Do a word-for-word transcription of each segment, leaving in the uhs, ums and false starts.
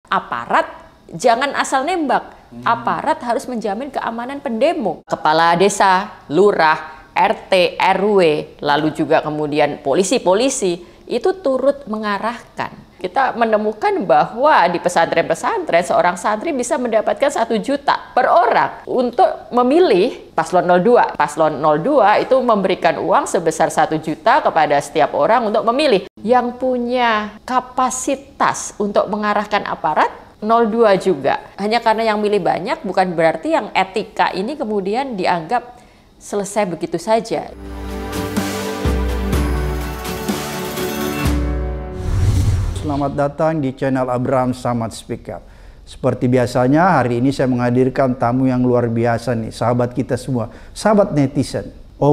aparat jangan asal nembak. Aparat harus menjamin keamanan pendemo. Kepala desa, lurah, R T, R W, lalu juga kemudian polisi-polisi itu turut mengarahkan. Kita menemukan bahwa di pesantren-pesantren seorang santri bisa mendapatkan satu juta per orang untuk memilih paslon nol dua. Paslon nol dua itu memberikan uang sebesar satu juta kepada setiap orang untuk memilih. Yang punya kapasitas untuk mengarahkan aparat nol dua juga. Hanya karena yang milih banyak bukan berarti yang etika ini kemudian dianggap selesai begitu saja. Selamat datang di channel Abraham Samad Speak Up. Seperti biasanya hari ini saya menghadirkan tamu yang luar biasa nih, sahabat kita semua, sahabat netizen,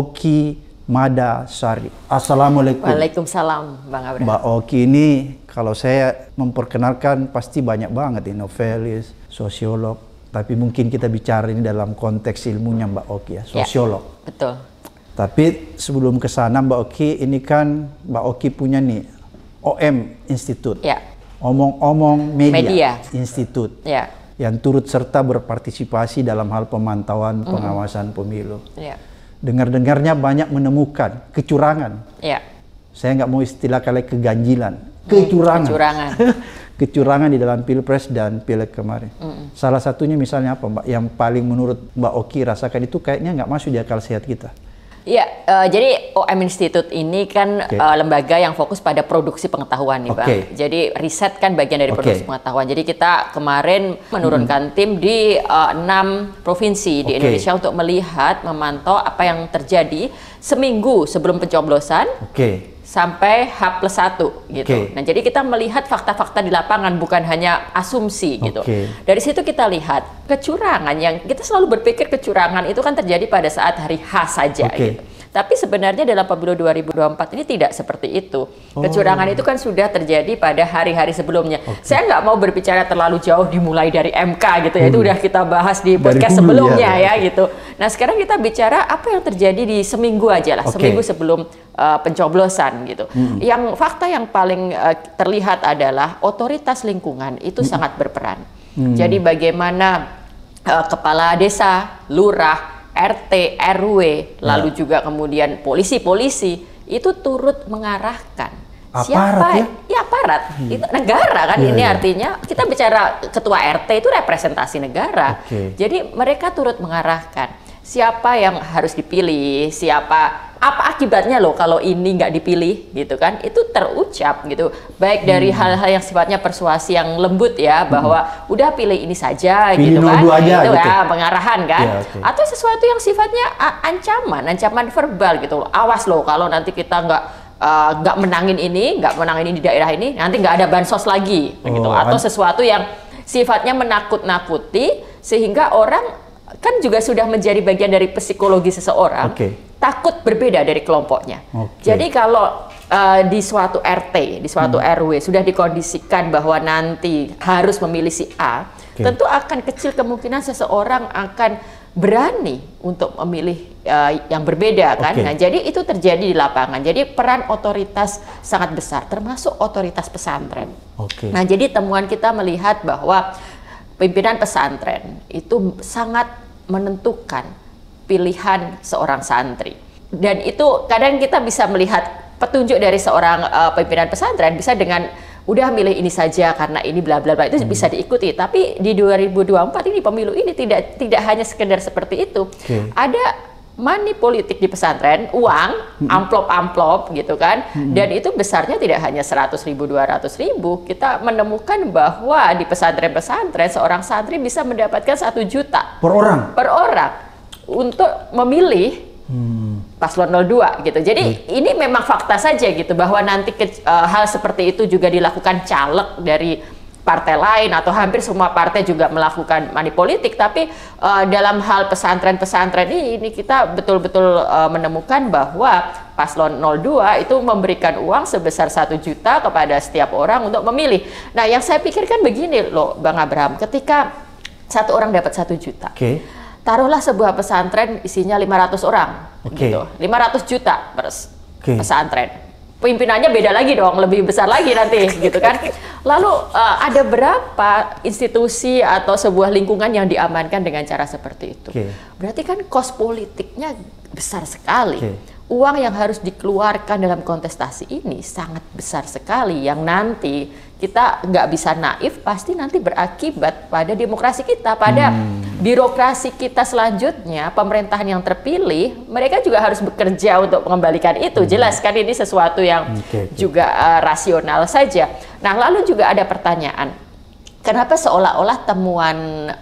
Oki Madasari. Assalamualaikum. Waalaikumsalam, Bang Abraham. Mbak Oki ini kalau saya memperkenalkan pasti banyak banget ini, novelis, sosiolog. Tapi mungkin kita bicara ini dalam konteks ilmunya Mbak Oki ya, sosiolog. Ya, betul. Tapi sebelum ke sana Mbak Oki, ini kan Mbak Oki punya nih O M Institute, ya. Omong-omong Media, Media Institute, ya. yang turut serta berpartisipasi dalam hal pemantauan pengawasan mm-hmm. pemilu. Ya. Dengar-dengarnya banyak menemukan kecurangan. Ya. Saya nggak mau istilah kali keganjilan, kecurangan. Kecurangan. Kecurangan di dalam Pilpres dan Pileg kemarin. Mm-hmm. Salah satunya misalnya apa Mbak? Yang paling menurut Mbak Oki rasakan itu kayaknya nggak masuk di akal sehat kita. Ya, uh, jadi O M Institute ini kan okay. uh, lembaga yang fokus pada produksi pengetahuan nih, Bang. Okay. Jadi riset kan bagian dari produksi okay. pengetahuan. Jadi kita kemarin menurunkan hmm. tim di uh, enam provinsi di okay. Indonesia untuk melihat, memantau apa yang terjadi seminggu sebelum pencoblosan okay. sampai H plus satu gitu. Okay. Nah, jadi kita melihat fakta-fakta di lapangan, bukan hanya asumsi gitu. Okay. Dari situ kita lihat kecurangan yang kita selalu berpikir kecurangan itu kan terjadi pada saat hari H saja okay. gitu. Tapi sebenarnya dalam pemilu dua ribu dua puluh empat ini tidak seperti itu. Oh. Kecurangan itu kan sudah terjadi pada hari-hari sebelumnya. Okay. Saya nggak mau berbicara terlalu jauh dimulai dari M K gitu ya. Hmm. Itu udah kita bahas di podcast dulu, sebelumnya ya, ya gitu. Nah, sekarang kita bicara apa yang terjadi di seminggu aja lah, okay. seminggu sebelum uh, pencoblosan gitu. Hmm. Yang fakta yang paling uh, terlihat adalah otoritas lingkungan itu hmm. sangat berperan. Hmm. Jadi bagaimana uh, kepala desa, lurah, R T, R W, lalu ya. juga kemudian polisi-polisi itu turut mengarahkan. Aparat siapa? Ya? Ya aparat, hmm. itu negara kan ya, ini ya. Artinya kita bicara ketua R T itu representasi negara. Okay. Jadi mereka turut mengarahkan siapa yang harus dipilih, siapa, apa akibatnya loh kalau ini nggak dipilih gitu kan, itu terucap gitu, baik dari hal-hal hmm. yang sifatnya persuasi yang lembut ya, bahwa hmm. udah pilih ini saja pilih gitu kan, aja, itu gitu. ya pengarahan kan, ya, okay. atau sesuatu yang sifatnya ancaman, ancaman verbal gitu, awas loh kalau nanti kita nggak uh, nggak menangin ini, nggak menangin ini di daerah ini, nanti nggak ada bansos lagi oh, gitu, atau sesuatu yang sifatnya menakut-nakuti sehingga orang kan juga sudah menjadi bagian dari psikologi seseorang, okay. takut berbeda dari kelompoknya. Okay. Jadi kalau uh, di suatu R T, di suatu hmm. R W sudah dikondisikan bahwa nanti harus memilih si A, okay. tentu akan kecil kemungkinan seseorang akan berani untuk memilih uh, yang berbeda kan. Okay. Nah, jadi itu terjadi di lapangan. Jadi peran otoritas sangat besar, termasuk otoritas pesantren. Okay. Nah, jadi temuan kita melihat bahwa pimpinan pesantren itu sangat menentukan pilihan seorang santri. Dan itu kadang kita bisa melihat petunjuk dari seorang uh, pimpinan pesantren bisa dengan udah milih ini saja karena ini bla bla bla, itu hmm. bisa diikuti. Tapi di dua ribu dua puluh empat ini pemilu ini tidak tidak hanya sekedar seperti itu. Okay. Ada money politik di pesantren, uang, amplop-amplop gitu kan, hmm. dan itu besarnya tidak hanya seratus ribu, dua ratus ribu. Kita menemukan bahwa di pesantren-pesantren seorang santri bisa mendapatkan satu juta per orang per orang untuk memilih hmm. paslon nol dua gitu. Jadi hmm. ini memang fakta saja gitu, bahwa nanti ke, uh, hal seperti itu juga dilakukan caleg dari partai lain atau hampir semua partai juga melakukan money politik. Tapi uh, dalam hal pesantren-pesantren ini, ini kita betul-betul uh, menemukan bahwa paslon nol dua itu memberikan uang sebesar satu juta kepada setiap orang untuk memilih. Nah, yang saya pikirkan begini loh Bang Abraham, ketika satu orang dapat satu juta, okay. taruhlah sebuah pesantren isinya lima ratus orang, okay. gitu, lima ratus juta per okay. pesantren. pimpinannya beda lagi dong, lebih besar lagi nanti gitu kan. Lalu uh, ada berapa institusi atau sebuah lingkungan yang diamankan dengan cara seperti itu? Okay. Berarti kan kos politiknya besar sekali. Okay. Uang yang harus dikeluarkan dalam kontestasi ini sangat besar sekali, yang nanti kita nggak bisa naif, pasti nanti berakibat pada demokrasi kita, pada hmm. birokrasi kita selanjutnya, pemerintahan yang terpilih, mereka juga harus bekerja untuk mengembalikan itu. Hmm. Jelas kan ini sesuatu yang okay, okay. juga uh, rasional saja. Nah, lalu juga ada pertanyaan, kenapa seolah-olah temuan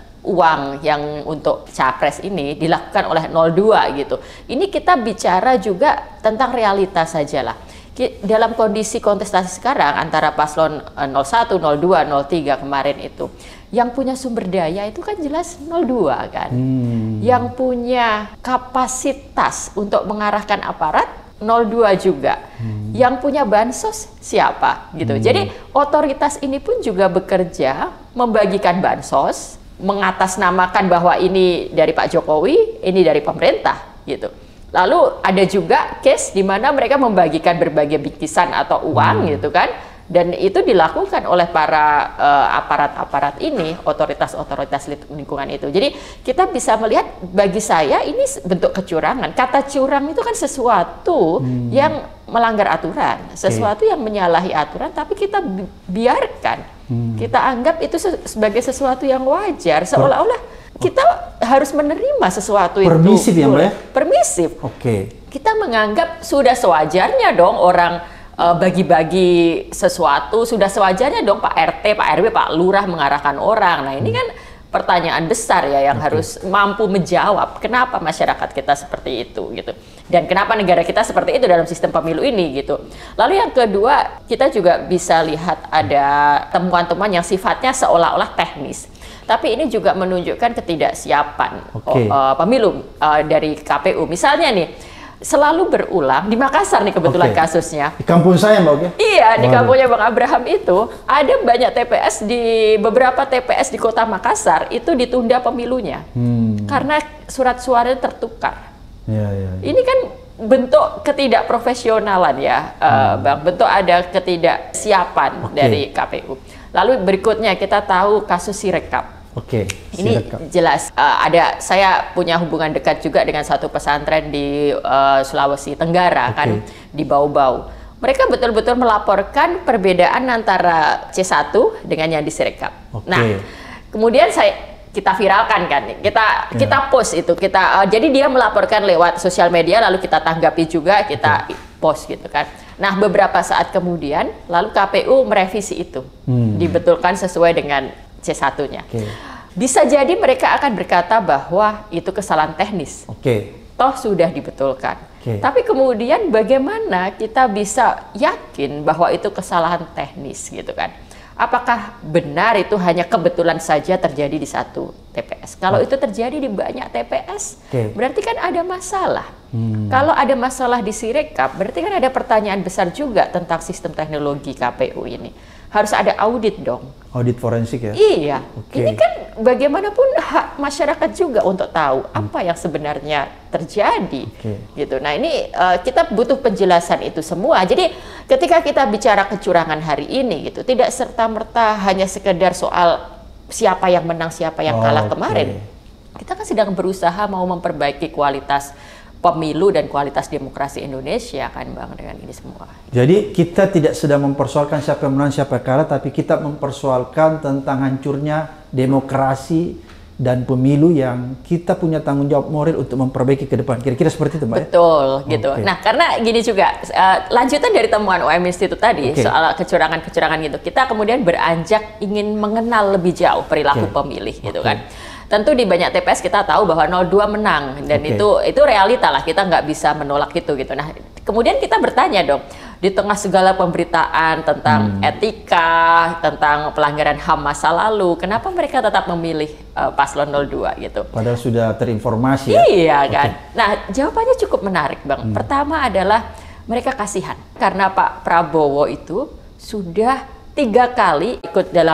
uang yang untuk capres ini dilakukan oleh nol dua gitu. Ini kita bicara juga tentang realitas saja lah. Dalam kondisi kontestasi sekarang antara paslon nol satu, nol dua, nol tiga kemarin itu, yang punya sumber daya itu kan jelas nol dua kan. Hmm. Yang punya kapasitas untuk mengarahkan aparat nol dua juga. Hmm. Yang punya bansos siapa gitu. Hmm. Jadi otoritas ini pun juga bekerja membagikan bansos, mengatasnamakan bahwa ini dari Pak Jokowi, ini dari pemerintah gitu. Lalu ada juga case di mana mereka membagikan berbagai bingkisan atau uang hmm. gitu kan, dan itu dilakukan oleh para aparat-aparat uh, ini, otoritas-otoritas lingkungan itu. Jadi kita bisa melihat, bagi saya ini bentuk kecurangan. Kata curang itu kan sesuatu hmm. yang melanggar aturan, sesuatu okay. yang menyalahi aturan, tapi kita bi biarkan. Hmm. Kita anggap itu sebagai sesuatu yang wajar, seolah-olah kita harus menerima sesuatu itu. Permisif ya, Mbak? Permisif. Oke. Okay. Kita menganggap sudah sewajarnya dong orang bagi-bagi uh, sesuatu, sudah sewajarnya dong Pak R T, Pak R W, Pak Lurah mengarahkan orang. Nah ini kan pertanyaan besar ya yang okay. harus mampu menjawab kenapa masyarakat kita seperti itu gitu, dan kenapa negara kita seperti itu dalam sistem pemilu ini gitu. Lalu yang kedua, kita juga bisa lihat ada temuan-temuan yang sifatnya seolah-olah teknis, tapi ini juga menunjukkan ketidaksiapan okay. uh, pemilu uh, dari K P U. Misalnya nih, selalu berulang di Makassar nih kebetulan okay. kasusnya. Di kampung saya, Mbak. Okay? Iya, di kampungnya Bang Abraham itu ada banyak T P S, di beberapa T P S di Kota Makassar itu ditunda pemilunya hmm. karena surat suaranya tertukar. Ya, ya, ya. Ini kan bentuk ketidakprofesionalan ya, hmm. uh, Bang. Bentuk ada ketidaksiapan okay. dari K P U. Lalu berikutnya kita tahu kasus Sirekap. Oke, okay, ini jelas uh, ada, saya punya hubungan dekat juga dengan satu pesantren di uh, Sulawesi Tenggara okay. kan, di Bau-Bau. Mereka betul-betul melaporkan perbedaan antara C satu dengan yang di Sirekap. Okay. Nah, kemudian saya kita viralkan kan, kita yeah. kita post itu, kita uh, jadi dia melaporkan lewat sosial media, lalu kita tanggapi juga, kita okay. post gitu kan. Nah, beberapa saat kemudian, lalu K P U merevisi itu, hmm. dibetulkan sesuai dengan C satu-nya. Okay. Bisa jadi mereka akan berkata bahwa itu kesalahan teknis. Okay. Toh sudah dibetulkan. Okay. Tapi kemudian bagaimana kita bisa yakin bahwa itu kesalahan teknis gitu kan? Apakah benar itu hanya kebetulan saja terjadi di satu T P S? Kalau oh. itu terjadi di banyak T P S, okay. berarti kan ada masalah. Hmm. Kalau ada masalah di Sirekap, berarti kan ada pertanyaan besar juga tentang sistem teknologi K P U ini. Harus ada audit dong. Audit forensik ya? Iya. Okay. Ini kan bagaimanapun hak masyarakat juga untuk tahu hmm. apa yang sebenarnya terjadi. Okay. Gitu. Nah ini uh, kita butuh penjelasan itu semua. Jadi ketika kita bicara kecurangan hari ini gitu, tidak serta-merta hanya sekedar soal siapa yang menang, siapa yang kalah oh, kemarin. Okay. Kita kan sedang berusaha mau memperbaiki kualitas pemilu dan kualitas demokrasi Indonesia kan Bang, dengan ini semua. Jadi kita tidak sedang mempersoalkan siapa yang menang, siapa yang kalah, tapi kita mempersoalkan tentang hancurnya demokrasi dan pemilu yang kita punya tanggung jawab moral untuk memperbaiki ke depan. Kira-kira seperti itu, Mbak? Betul, ya? gitu. Okay. Nah, karena gini juga, uh, lanjutan dari temuan U M Institute tadi, okay. soal kecurangan-kecurangan gitu, kita kemudian beranjak ingin mengenal lebih jauh perilaku okay. pemilih gitu okay. kan. Tentu di banyak T P S kita tahu bahwa nol dua menang, dan okay. itu itu realita lah, kita nggak bisa menolak itu gitu. Nah, kemudian kita bertanya dong, di tengah segala pemberitaan tentang hmm. etika, tentang pelanggaran H A M masa lalu, kenapa mereka tetap memilih uh, paslon nol dua gitu? Padahal sudah terinformasi ya? Iya kan. Okay. Nah, jawabannya cukup menarik Bang. Hmm. Pertama adalah mereka kasihan karena Pak Prabowo itu sudah tiga kali ikut dalam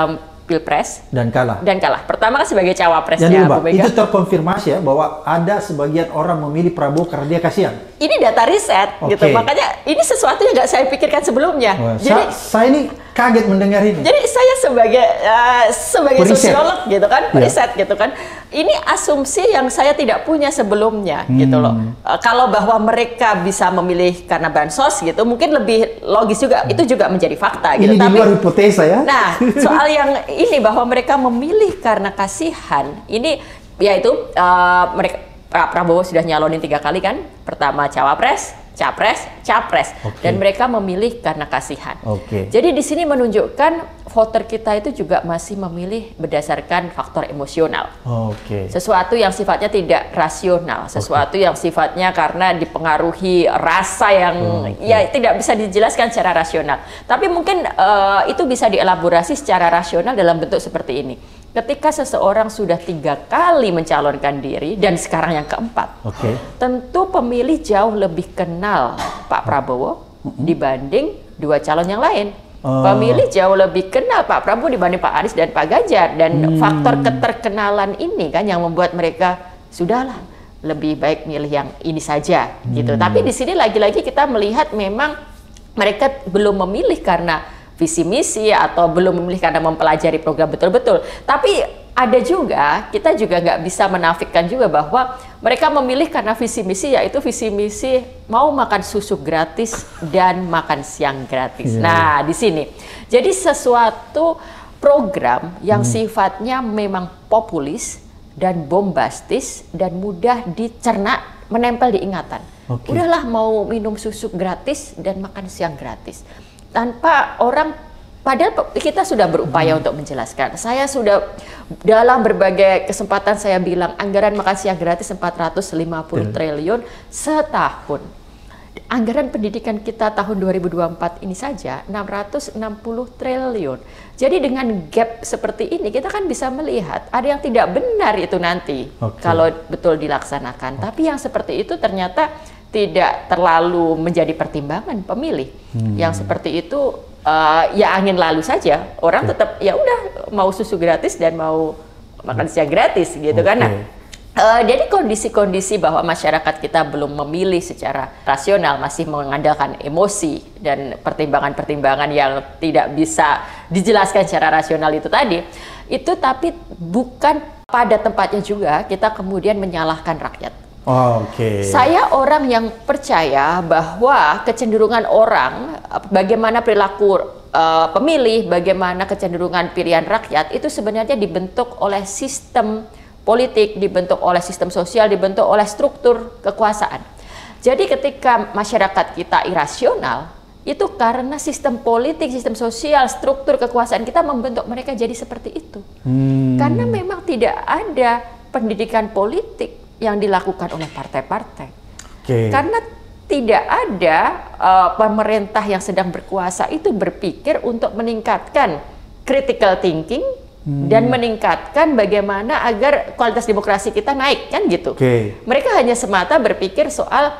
Pilpres dan kalah. Dan kalah. Pertama kan sebagai cawapresnya Jadi, Bu Mega. Itu terkonfirmasi ya bahwa ada sebagian orang memilih Prabowo karena dia kasihan. Ini data riset okay. gitu. Makanya ini sesuatu yang nggak saya pikirkan sebelumnya. Wah, Jadi saya, saya ini kaget mendengar ini. Jadi saya sebagai uh, sebagai Periset. sosiolog gitu kan, yeah. riset gitu kan. Ini asumsi yang saya tidak punya sebelumnya hmm. gitu loh. Uh, kalau bahwa mereka bisa memilih karena bansos gitu, mungkin lebih logis juga. Hmm. Itu juga menjadi fakta gitu. Ini di Tapi, luar hipotesa ya. Nah, soal yang ini bahwa mereka memilih karena kasihan, ini yaitu uh, mereka Pak Prabowo sudah nyalonin tiga kali kan. Pertama cawapres, capres, capres, okay. dan mereka memilih karena kasihan. Okay. Jadi di sini menunjukkan voter kita itu juga masih memilih berdasarkan faktor emosional. Okay. Sesuatu yang sifatnya tidak rasional, sesuatu okay. yang sifatnya karena dipengaruhi rasa yang okay. ya tidak bisa dijelaskan secara rasional. Tapi mungkin uh, itu bisa dielaborasi secara rasional dalam bentuk seperti ini. Ketika seseorang sudah tiga kali mencalonkan diri dan sekarang yang keempat, okay. tentu pemilih jauh lebih kenal Pak Prabowo mm-hmm. dibanding dua calon yang lain. Uh. Pemilih jauh lebih kenal Pak Prabowo dibanding Pak Anies dan Pak Ganjar, dan hmm. faktor keterkenalan ini kan yang membuat mereka sudahlah lebih baik milih yang ini saja hmm. gitu. Tapi di sini lagi-lagi kita melihat memang mereka belum memilih karena visi misi atau belum memilih karena mempelajari program betul-betul. Tapi ada juga, kita juga nggak bisa menafikan juga bahwa mereka memilih karena visi misi, yaitu visi misi mau makan susu gratis dan makan siang gratis. Yeah. Nah, di sini. Jadi sesuatu program yang hmm. sifatnya memang populis dan bombastis dan mudah dicerna, menempel di ingatan. Okay. Udahlah mau minum susu gratis dan makan siang gratis. Tanpa orang, padahal kita sudah berupaya hmm. untuk menjelaskan. Saya sudah dalam berbagai kesempatan saya bilang anggaran makan siang gratis empat ratus lima puluh hmm. triliun setahun. Anggaran pendidikan kita tahun dua ribu dua puluh empat ini saja enam ratus enam puluh triliun. Jadi dengan gap seperti ini kita kan bisa melihat ada yang tidak benar itu nanti okay. kalau betul dilaksanakan. Okay. Tapi yang seperti itu ternyata tidak terlalu menjadi pertimbangan pemilih. Hmm. Yang seperti itu uh, ya angin lalu saja. Orang okay. tetap ya udah mau susu gratis dan mau makan siang gratis gitu okay. kan. Nah, uh, jadi kondisi-kondisi bahwa masyarakat kita belum memilih secara rasional, masih mengandalkan emosi dan pertimbangan-pertimbangan yang tidak bisa dijelaskan secara rasional itu tadi, itu tapi bukan pada tempatnya juga kita kemudian menyalahkan rakyat. Oh, Oke. Okay. Saya orang yang percaya bahwa kecenderungan orang, bagaimana perilaku uh, pemilih, bagaimana kecenderungan pilihan rakyat itu sebenarnya dibentuk oleh sistem politik, dibentuk oleh sistem sosial, dibentuk oleh struktur kekuasaan. Jadi ketika masyarakat kita irasional, itu karena sistem politik, sistem sosial, struktur kekuasaan kita membentuk mereka jadi seperti itu. Hmm. Karena memang tidak ada pendidikan politik yang dilakukan oleh partai-partai. Okay. Karena tidak ada uh, pemerintah yang sedang berkuasa itu berpikir untuk meningkatkan critical thinking hmm. dan meningkatkan bagaimana agar kualitas demokrasi kita naik, kan gitu. Okay. Mereka hanya semata berpikir soal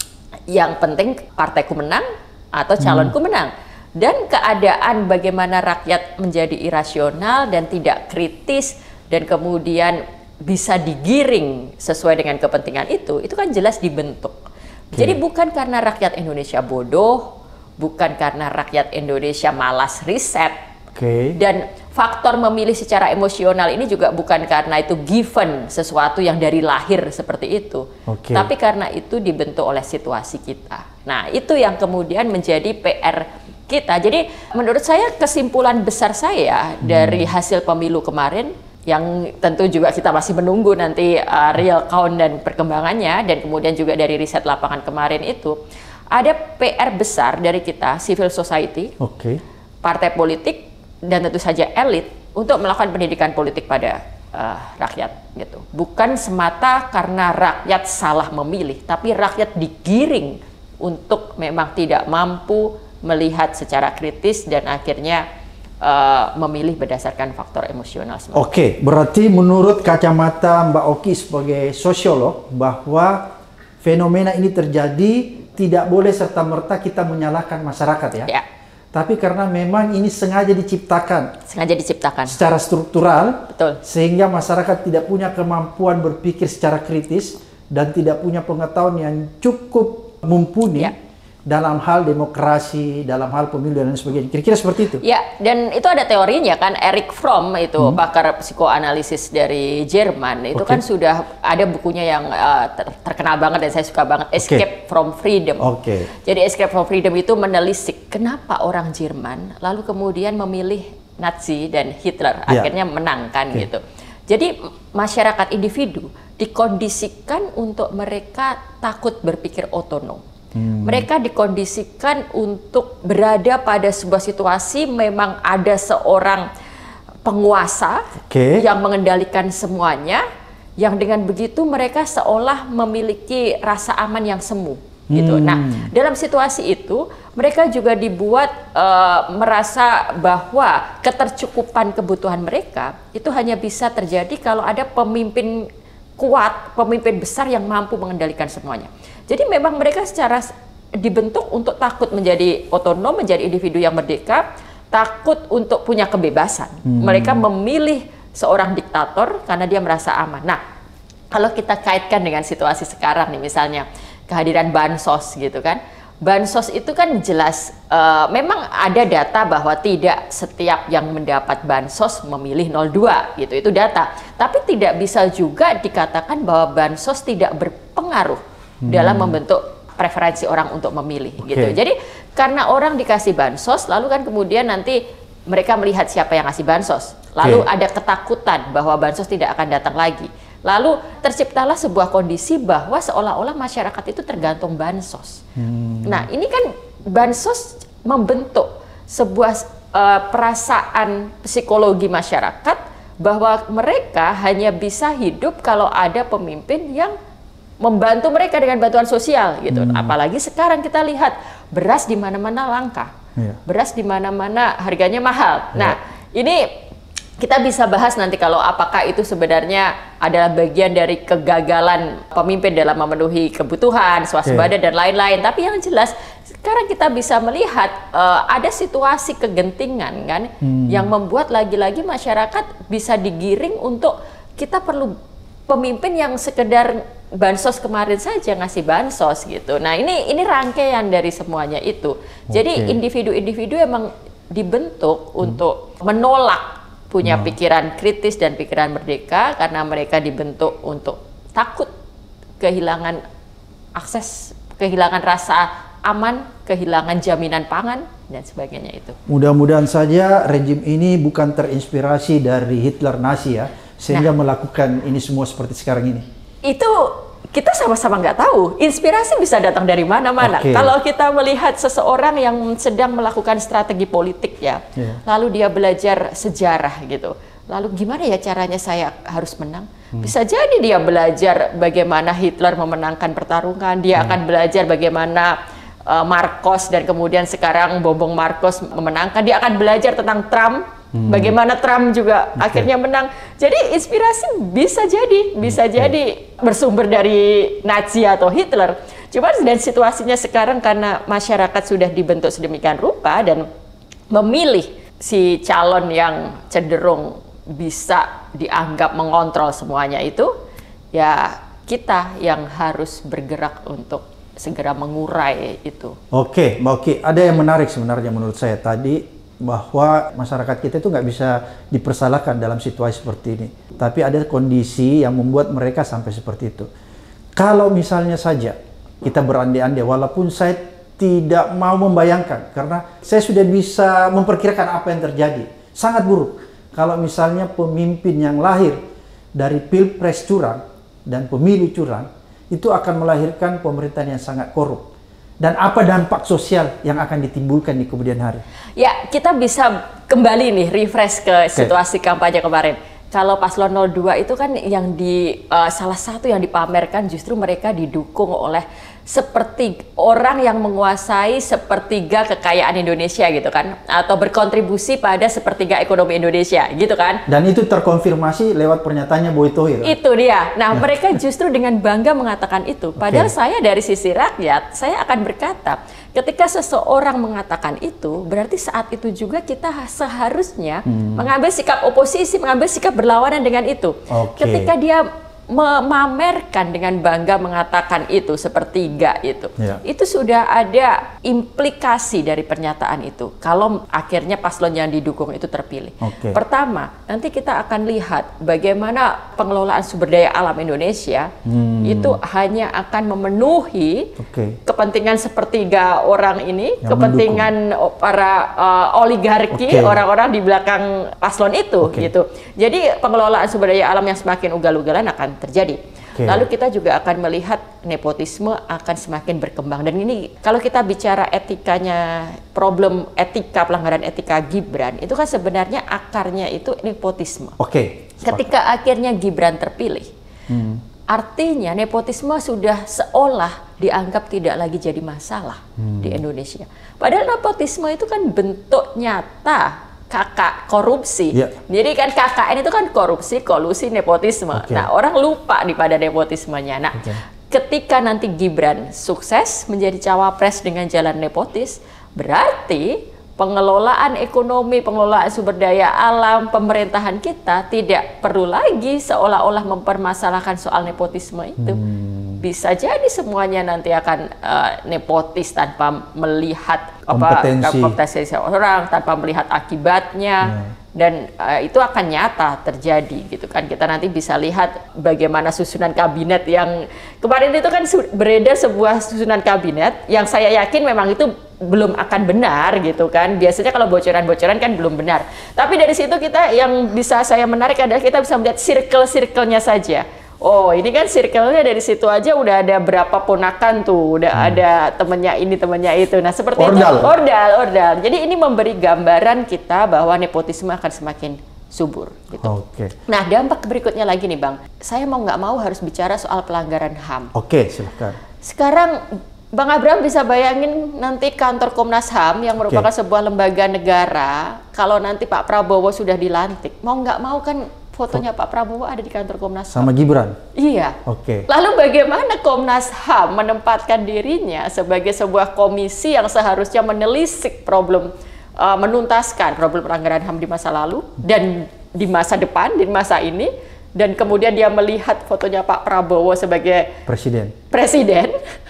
yang penting partaiku menang atau calonku hmm. menang. Dan keadaan bagaimana rakyat menjadi irasional dan tidak kritis dan kemudian bisa digiring sesuai dengan kepentingan itu, itu kan jelas dibentuk. Okay. Jadi bukan karena rakyat Indonesia bodoh, bukan karena rakyat Indonesia malas riset, okay. dan faktor memilih secara emosional ini juga bukan karena itu given sesuatu yang dari lahir seperti itu, okay. tapi karena itu dibentuk oleh situasi kita. Nah, itu yang kemudian menjadi P R kita. Jadi menurut saya kesimpulan besar saya hmm. dari hasil pemilu kemarin, yang tentu juga kita masih menunggu nanti uh, real count dan perkembangannya, dan kemudian juga dari riset lapangan kemarin itu, ada P R besar dari kita, civil society, okay. partai politik, dan tentu saja elit untuk melakukan pendidikan politik pada uh, rakyat gitu. Bukan semata karena rakyat salah memilih, tapi rakyat digiring untuk memang tidak mampu melihat secara kritis dan akhirnya Uh, memilih berdasarkan faktor emosional. Oke, okay, berarti menurut kacamata Mbak Oki sebagai sosiolog bahwa fenomena ini terjadi tidak boleh serta-merta kita menyalahkan masyarakat ya. Yeah. tapi karena memang ini sengaja diciptakan. Sengaja diciptakan. Secara struktural. Betul. Sehingga masyarakat tidak punya kemampuan berpikir secara kritis dan tidak punya pengetahuan yang cukup mumpuni. Ya. Dalam hal demokrasi, dalam hal pemilu dan lain sebagainya. Kira-kira seperti itu. Ya, dan itu ada teorinya kan, Erich Fromm itu hmm. pakar psikoanalisis dari Jerman, itu okay. kan sudah ada bukunya yang uh, ter terkenal banget dan saya suka banget, Escape okay. from Freedom. Okay. Jadi Escape from Freedom itu menelisik kenapa orang Jerman lalu kemudian memilih Nazi dan Hitler, yeah. akhirnya menangkan okay. gitu. Jadi masyarakat individu dikondisikan untuk mereka takut berpikir otonom. Hmm. Mereka dikondisikan untuk berada pada sebuah situasi memang ada seorang penguasa okay. yang mengendalikan semuanya, yang dengan begitu mereka seolah memiliki rasa aman yang semu. Hmm. Gitu. Nah, dalam situasi itu mereka juga dibuat uh, merasa bahwa ketercukupan kebutuhan mereka itu hanya bisa terjadi kalau ada pemimpin kuat, pemimpin besar yang mampu mengendalikan semuanya. Jadi memang mereka secara dibentuk untuk takut menjadi otonom, menjadi individu yang merdeka, takut untuk punya kebebasan. Hmm. Mereka memilih seorang diktator karena dia merasa aman. Nah, kalau kita kaitkan dengan situasi sekarang nih, misalnya kehadiran bansos gitu kan. Bansos itu kan jelas, uh, memang ada data bahwa tidak setiap yang mendapat bansos memilih nol dua gitu, itu data. Tapi tidak bisa juga dikatakan bahwa bansos tidak berpengaruh hmm. dalam membentuk preferensi orang untuk memilih okay. gitu. Jadi karena orang dikasih bansos, lalu kan kemudian nanti mereka melihat siapa yang ngasih bansos. Lalu okay. ada ketakutan bahwa bansos tidak akan datang lagi. Lalu terciptalah sebuah kondisi bahwa seolah-olah masyarakat itu tergantung bansos. Hmm. Nah, ini kan bansos membentuk sebuah uh, perasaan psikologi masyarakat bahwa mereka hanya bisa hidup kalau ada pemimpin yang membantu mereka dengan bantuan sosial gitu. Hmm. Apalagi sekarang kita lihat beras di mana-mana langka. Yeah. Beras di mana-mana harganya mahal. Yeah. Nah, ini kita bisa bahas nanti kalau apakah itu sebenarnya adalah bagian dari kegagalan pemimpin dalam memenuhi kebutuhan, swasembada, yeah. dan lain-lain. Tapi yang jelas sekarang kita bisa melihat uh, ada situasi kegentingan kan hmm. yang membuat lagi-lagi masyarakat bisa digiring untuk kita perlu pemimpin yang sekedar bansos kemarin saja ngasih bansos gitu. Nah, ini ini rangkaian dari semuanya itu. Jadi individu-individu okay. emang dibentuk hmm. untuk menolak punya nah. pikiran kritis dan pikiran merdeka karena mereka dibentuk untuk takut kehilangan akses, kehilangan rasa aman, kehilangan jaminan pangan dan sebagainya itu. Mudah-mudahan saja rejim ini bukan terinspirasi dari Hitler Nazi ya, sehingga nah, melakukan ini semua seperti sekarang ini. Itu kita sama-sama nggak tahu. Inspirasi bisa datang dari mana-mana. Okay. Kalau kita melihat seseorang yang sedang melakukan strategi politik ya, yeah. lalu dia belajar sejarah gitu. Lalu gimana ya caranya saya harus menang? Hmm. Bisa jadi dia belajar bagaimana Hitler memenangkan pertarungan. Dia hmm. akan belajar bagaimana uh, Marcos dan kemudian sekarang Bobong Marcos memenangkan. Dia akan belajar tentang Trump. Hmm. Bagaimana Trump juga okay. akhirnya menang. Jadi inspirasi bisa jadi, bisa okay. jadi bersumber dari Nazi atau Hitler. Cuma dan situasinya sekarang karena masyarakat sudah dibentuk sedemikian rupa dan memilih si calon yang cenderung bisa dianggap mengontrol semuanya itu, ya kita yang harus bergerak untuk segera mengurai itu. Oke, Mbak Oki, ada yang menarik sebenarnya menurut saya tadi, bahwa masyarakat kita itu nggak bisa dipersalahkan dalam situasi seperti ini. Tapi ada kondisi yang membuat mereka sampai seperti itu. Kalau misalnya saja kita berandai-andai, walaupun saya tidak mau membayangkan, karena saya sudah bisa memperkirakan apa yang terjadi. Sangat buruk. Kalau misalnya pemimpin yang lahir dari pilpres curang dan pemilu curang, itu akan melahirkan pemerintahan yang sangat korup. Dan apa dampak sosial yang akan ditimbulkan di kemudian hari? Ya, kita bisa kembali nih refresh ke situasi okay. kampanye kemarin. Kalau paslon nol dua itu kan yang di uh, salah satu yang dipamerkan justru mereka didukung oleh seperti orang yang menguasai sepertiga kekayaan Indonesia gitu kan, atau berkontribusi pada sepertiga ekonomi Indonesia gitu kan. Dan itu terkonfirmasi lewat pernyataannya Boy Thohir. Itu dia. Nah, mereka justru dengan bangga mengatakan itu. Padahal okay. saya dari sisi rakyat, saya akan berkata, ketika seseorang mengatakan itu, berarti saat itu juga kita seharusnya hmm. mengambil sikap oposisi, mengambil sikap berlawanan dengan itu. Okay. Ketika dia memamerkan dengan bangga mengatakan itu sepertiga itu, ya. Itu sudah ada implikasi dari pernyataan itu. Kalau akhirnya paslon yang didukung itu terpilih. Okay. Pertama, nanti kita akan lihat bagaimana pengelolaan sumber daya alam Indonesia hmm. itu hanya akan memenuhi okay. kepentingan sepertiga orang ini, yang kepentingan mendukung. para uh, oligarki, okay. orang-orang di belakang paslon itu, okay. gitu. Jadi pengelolaan sumber daya alam yang semakin ugal-ugalan akan terjadi. Okay. Lalu kita juga akan melihat nepotisme akan semakin berkembang. Dan ini kalau kita bicara etikanya, problem etika, pelanggaran etika Gibran, itu kan sebenarnya akarnya itu nepotisme. Oke. Okay. Ketika akhirnya Gibran terpilih, hmm. artinya nepotisme sudah seolah dianggap tidak lagi jadi masalah hmm. di Indonesia. Padahal nepotisme itu kan bentuk nyata kakak korupsi. Yeah. Jadi kan K K N itu kan korupsi, kolusi, nepotisme. Okay. Nah, orang lupa nih pada nepotismenya. Nah, okay. ketika nanti Gibran sukses menjadi cawapres dengan jalan nepotis, berarti pengelolaan ekonomi, pengelolaan sumber daya alam, pemerintahan kita tidak perlu lagi seolah-olah mempermasalahkan soal nepotisme itu. Hmm. Bisa jadi semuanya nanti akan uh, nepotis tanpa melihat kompetensi. apa kompetensi seorang, tanpa melihat akibatnya, hmm. dan uh, itu akan nyata terjadi gitu kan. Kita nanti bisa lihat bagaimana susunan kabinet yang kemarin itu kan beredar sebuah susunan kabinet yang saya yakin memang itu belum akan benar gitu kan. Biasanya kalau bocoran-bocoran kan belum benar. Tapi dari situ kita yang bisa saya menarik adalah kita bisa melihat circle-circle-nya saja. Oh, ini kan circle-nya dari situ aja udah ada berapa ponakan tuh, udah hmm. ada temennya ini, temennya itu. Nah, seperti ordal. itu, ordal, ordal. Jadi ini memberi gambaran kita bahwa nepotisme akan semakin subur. Gitu. Oke. Okay. Nah, dampak berikutnya lagi nih, Bang. Saya mau nggak mau harus bicara soal pelanggaran H A M. Oke, okay, silakan. Sekarang Bang Abraham bisa bayangin nanti kantor Komnas H A M yang merupakan okay. sebuah lembaga negara, kalau nanti Pak Prabowo sudah dilantik, mau nggak mau kan fotonya Pak Prabowo ada di kantor Komnas H A M. Sama Gibran? Iya. Oke. Okay. Lalu bagaimana Komnas H A M menempatkan dirinya sebagai sebuah komisi yang seharusnya menelisik problem, uh, menuntaskan problem pelanggaran H A M di masa lalu dan di masa depan, di masa ini, dan kemudian dia melihat fotonya Pak Prabowo sebagai presiden. Presiden.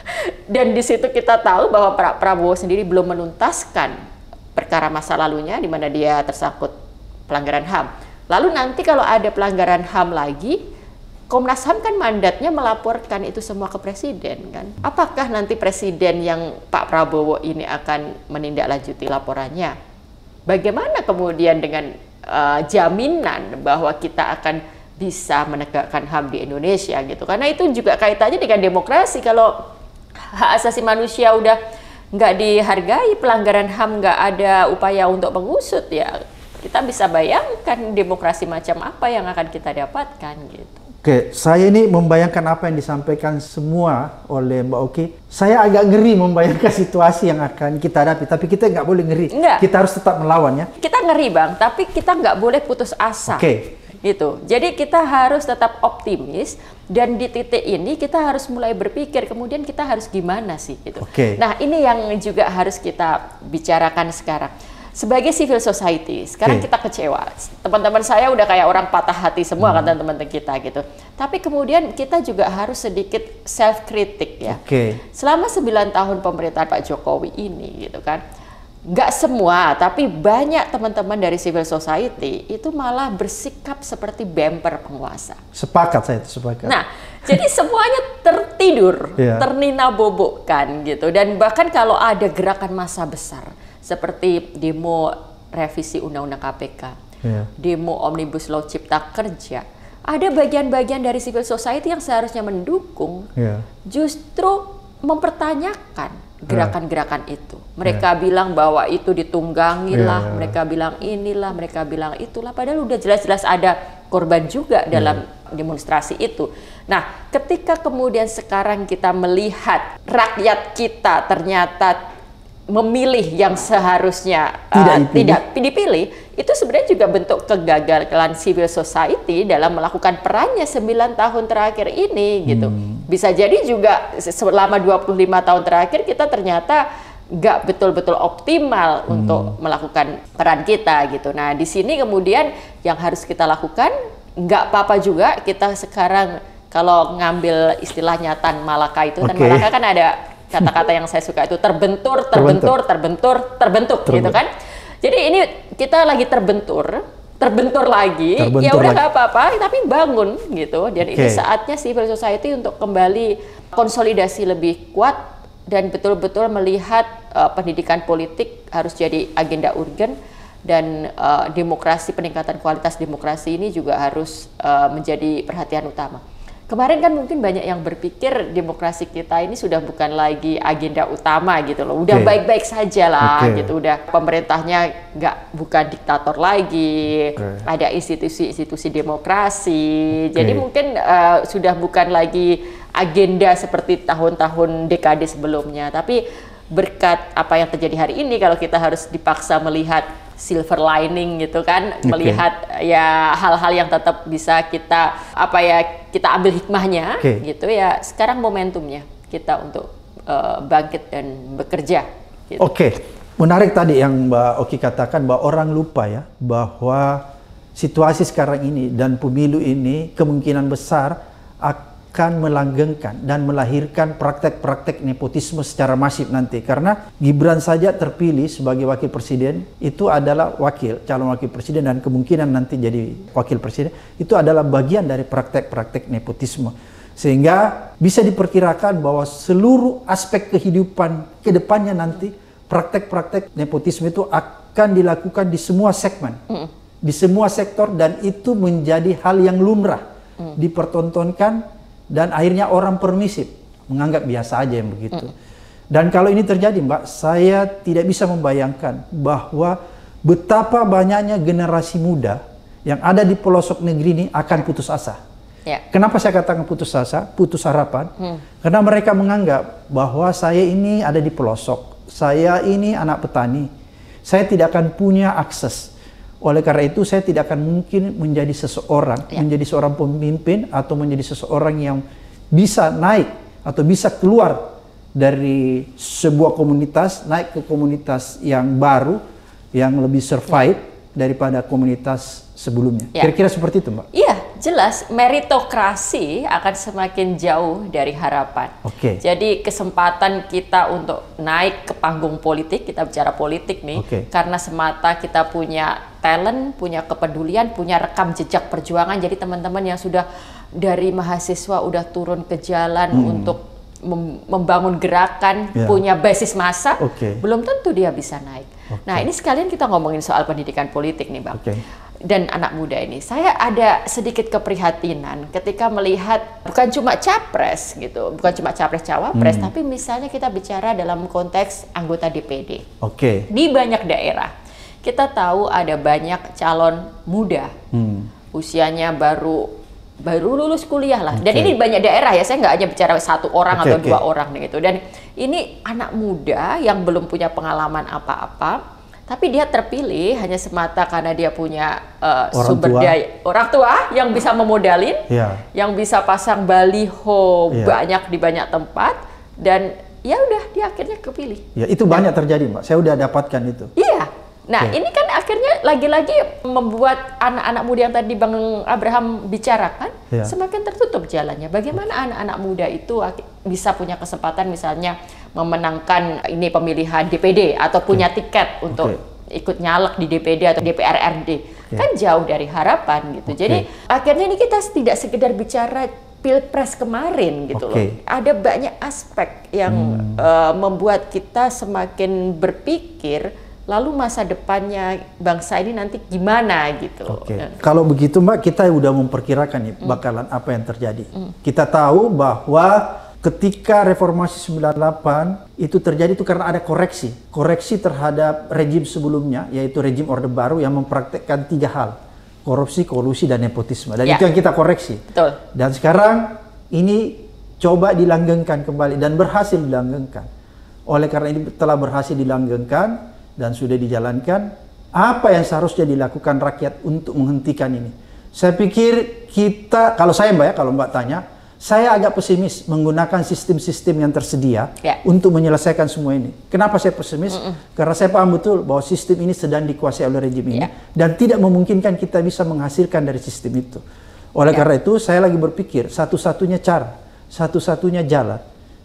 Dan di situ kita tahu bahwa Pak Prabowo sendiri belum menuntaskan perkara masa lalunya di mana dia tersangkut pelanggaran H A M. Lalu nanti kalau ada pelanggaran H A M lagi, Komnas H A M kan mandatnya melaporkan itu semua ke presiden kan. Apakah nanti presiden yang Pak Prabowo ini akan menindaklanjuti laporannya? Bagaimana kemudian dengan uh, jaminan bahwa kita akan bisa menegakkan H A M di Indonesia gitu? Karena itu juga kaitannya dengan demokrasi. Kalau hak asasi manusia udah nggak dihargai, pelanggaran H A M nggak ada upaya untuk mengusut, ya kita bisa bayangkan demokrasi macam apa yang akan kita dapatkan gitu. Oke, saya ini membayangkan apa yang disampaikan semua oleh Mbak Oki. Saya agak ngeri membayangkan situasi yang akan kita hadapi, tapi kita nggak boleh ngeri. Enggak. Kita harus tetap melawan ya. Kita ngeri Bang, tapi kita nggak boleh putus asa. Oke. Gitu. Jadi kita harus tetap optimis dan di titik ini kita harus mulai berpikir kemudian kita harus gimana sih gitu. Oke. Nah ini yang juga harus kita bicarakan sekarang. Sebagai civil society, sekarang okay. kita kecewa. Teman-teman saya udah kayak orang patah hati semua hmm. kan teman-teman kita gitu. Tapi kemudian kita juga harus sedikit self-kritik ya. Okay. Selama sembilan tahun pemerintahan Pak Jokowi ini gitu kan, nggak semua, tapi banyak teman-teman dari civil society itu malah bersikap seperti bemper penguasa. Sepakat saya itu, sepakat. Nah, jadi semuanya tertidur, yeah. ternina bobokkan gitu. Dan bahkan kalau ada gerakan massa besar, seperti demo revisi Undang-Undang K P K, yeah. demo Omnibus Law Cipta Kerja, ada bagian-bagian dari civil society yang seharusnya mendukung, yeah. justru mempertanyakan gerakan-gerakan yeah. itu. Mereka yeah. bilang bahwa itu ditunggangi lah, yeah, yeah. mereka bilang inilah, mereka bilang itulah, padahal udah jelas-jelas ada korban juga dalam hmm. demonstrasi itu. Nah, ketika kemudian sekarang kita melihat rakyat kita ternyata memilih yang seharusnya tidak, uh, dipilih. tidak dipilih, itu sebenarnya juga bentuk kegagalan civil society dalam melakukan perannya sembilan tahun terakhir ini gitu. Hmm. Bisa jadi juga selama dua puluh lima tahun terakhir kita ternyata nggak betul-betul optimal hmm. untuk melakukan peran kita gitu. Nah, di sini kemudian yang harus kita lakukan, nggak apa-apa juga kita sekarang kalau ngambil istilahnya Tan Malaka itu, okay. Tan Malaka kan ada kata-kata yang saya suka itu terbentur, terbentur, terbentur, terbentuk, terbentur. Gitu kan. Jadi ini kita lagi terbentur, terbentur lagi, terbentur ya udah nggak apa-apa, tapi bangun gitu. Dan okay. ini saatnya civil society untuk kembali konsolidasi lebih kuat dan betul-betul melihat uh, pendidikan politik harus jadi agenda urgen dan uh, demokrasi, peningkatan kualitas demokrasi ini juga harus uh, menjadi perhatian utama. Kemarin kan mungkin banyak yang berpikir demokrasi kita ini sudah bukan lagi agenda utama gitu loh, udah baik-baik okay. saja lah okay. gitu, udah pemerintahnya nggak bukan diktator lagi, okay. ada institusi-institusi demokrasi, okay. jadi mungkin uh, sudah bukan lagi agenda seperti tahun-tahun dekade sebelumnya, tapi berkat apa yang terjadi hari ini, kalau kita harus dipaksa melihat silver lining gitu kan, okay. melihat ya hal-hal yang tetap bisa kita apa ya kita ambil hikmahnya okay. gitu ya. Sekarang momentumnya kita untuk uh, bangkit dan bekerja. Gitu. Oke, okay. Menarik tadi yang Mbak Oki katakan bahwa orang lupa ya bahwa situasi sekarang ini dan pemilu ini kemungkinan besar akan melanggengkan dan melahirkan praktek-praktek nepotisme secara masif nanti, karena Gibran saja terpilih sebagai wakil presiden, itu adalah wakil calon wakil presiden dan kemungkinan nanti jadi wakil presiden, itu adalah bagian dari praktek-praktek nepotisme, sehingga bisa diperkirakan bahwa seluruh aspek kehidupan kedepannya nanti praktek-praktek nepotisme itu akan dilakukan di semua segmen, mm. di semua sektor, dan itu menjadi hal yang lumrah mm. dipertontonkan. Dan akhirnya orang permisif, menganggap biasa aja yang begitu. Mm. Dan kalau ini terjadi, Mbak, saya tidak bisa membayangkan bahwa betapa banyaknya generasi muda yang ada di pelosok negeri ini akan putus asa. Yeah. Kenapa saya katakan putus asa, putus harapan? Mm. Karena mereka menganggap bahwa saya ini ada di pelosok, saya ini anak petani, saya tidak akan punya akses. Oleh karena itu saya tidak akan mungkin menjadi seseorang, ya. menjadi seorang pemimpin atau menjadi seseorang yang bisa naik atau bisa keluar dari sebuah komunitas, naik ke komunitas yang baru, yang lebih survive ya. daripada komunitas sebelumnya. Kira-kira ya. seperti itu, Mbak? Iya, jelas meritokrasi akan semakin jauh dari harapan. Oke. Jadi kesempatan kita untuk naik ke panggung politik, kita bicara politik nih, Oke. karena semata kita punya talent, punya kepedulian, punya rekam jejak perjuangan. Jadi teman-teman yang sudah dari mahasiswa udah turun ke jalan hmm. untuk mem membangun gerakan, yeah. punya basis massa, okay. belum tentu dia bisa naik. Okay. Nah, ini sekalian kita ngomongin soal pendidikan politik nih, Bang. Okay. Dan anak muda ini, saya ada sedikit keprihatinan ketika melihat bukan cuma capres gitu, bukan cuma capres cawapres, hmm. tapi misalnya kita bicara dalam konteks anggota D P D. Oke. Okay. Di banyak daerah, kita tahu ada banyak calon muda, hmm. usianya baru baru lulus kuliah lah. Okay. Dan ini banyak daerah ya, saya nggak hanya bicara satu orang okay, atau okay. dua orang gitu. Dan ini anak muda yang belum punya pengalaman apa-apa, tapi dia terpilih hanya semata karena dia punya uh, sumber tua. daya orang tua yang bisa memodalin, yeah. yang bisa pasang baliho yeah. banyak di banyak tempat, dan ya udah dia akhirnya kepilih. Ya itu banyak nah, terjadi, Mbak. Saya udah dapatkan itu. Iya. Nah okay. ini kan akhirnya lagi-lagi membuat anak-anak muda yang tadi Bang Abraham bicarakan yeah. semakin tertutup jalannya. Bagaimana anak-anak muda itu bisa punya kesempatan misalnya memenangkan ini pemilihan D P D atau punya okay. tiket untuk okay. ikut nyalek di D P D atau D P R R D, okay. kan jauh dari harapan gitu. Okay. Jadi akhirnya ini kita tidak sekedar bicara Pilpres kemarin gitu okay. loh. Ada banyak aspek yang hmm. uh, membuat kita semakin berpikir lalu masa depannya bangsa ini nanti gimana gitu. Okay. Kalau begitu, Mbak, kita udah memperkirakan nih bakalan mm. apa yang terjadi. Mm. Kita tahu bahwa ketika reformasi sembilan puluh delapan itu terjadi itu karena ada koreksi. Koreksi terhadap rejim sebelumnya, yaitu rejim Orde Baru yang mempraktekkan tiga hal. korupsi, kolusi, dan nepotisme. Dan ya. itu yang kita koreksi. Betul. Dan sekarang ini coba dilanggengkan kembali dan berhasil dilanggengkan. Oleh karena ini telah berhasil dilanggengkan dan sudah dijalankan, apa yang seharusnya dilakukan rakyat untuk menghentikan ini? Saya pikir kita, kalau saya Mbak ya, kalau Mbak tanya, saya agak pesimis menggunakan sistem-sistem yang tersedia ya. untuk menyelesaikan semua ini. Kenapa saya pesimis? Mm -mm. Karena saya paham betul bahwa sistem ini sedang dikuasai oleh rejim ini ya. dan tidak memungkinkan kita bisa menghasilkan dari sistem itu. Oleh ya. karena itu saya lagi berpikir satu-satunya cara, satu-satunya jalan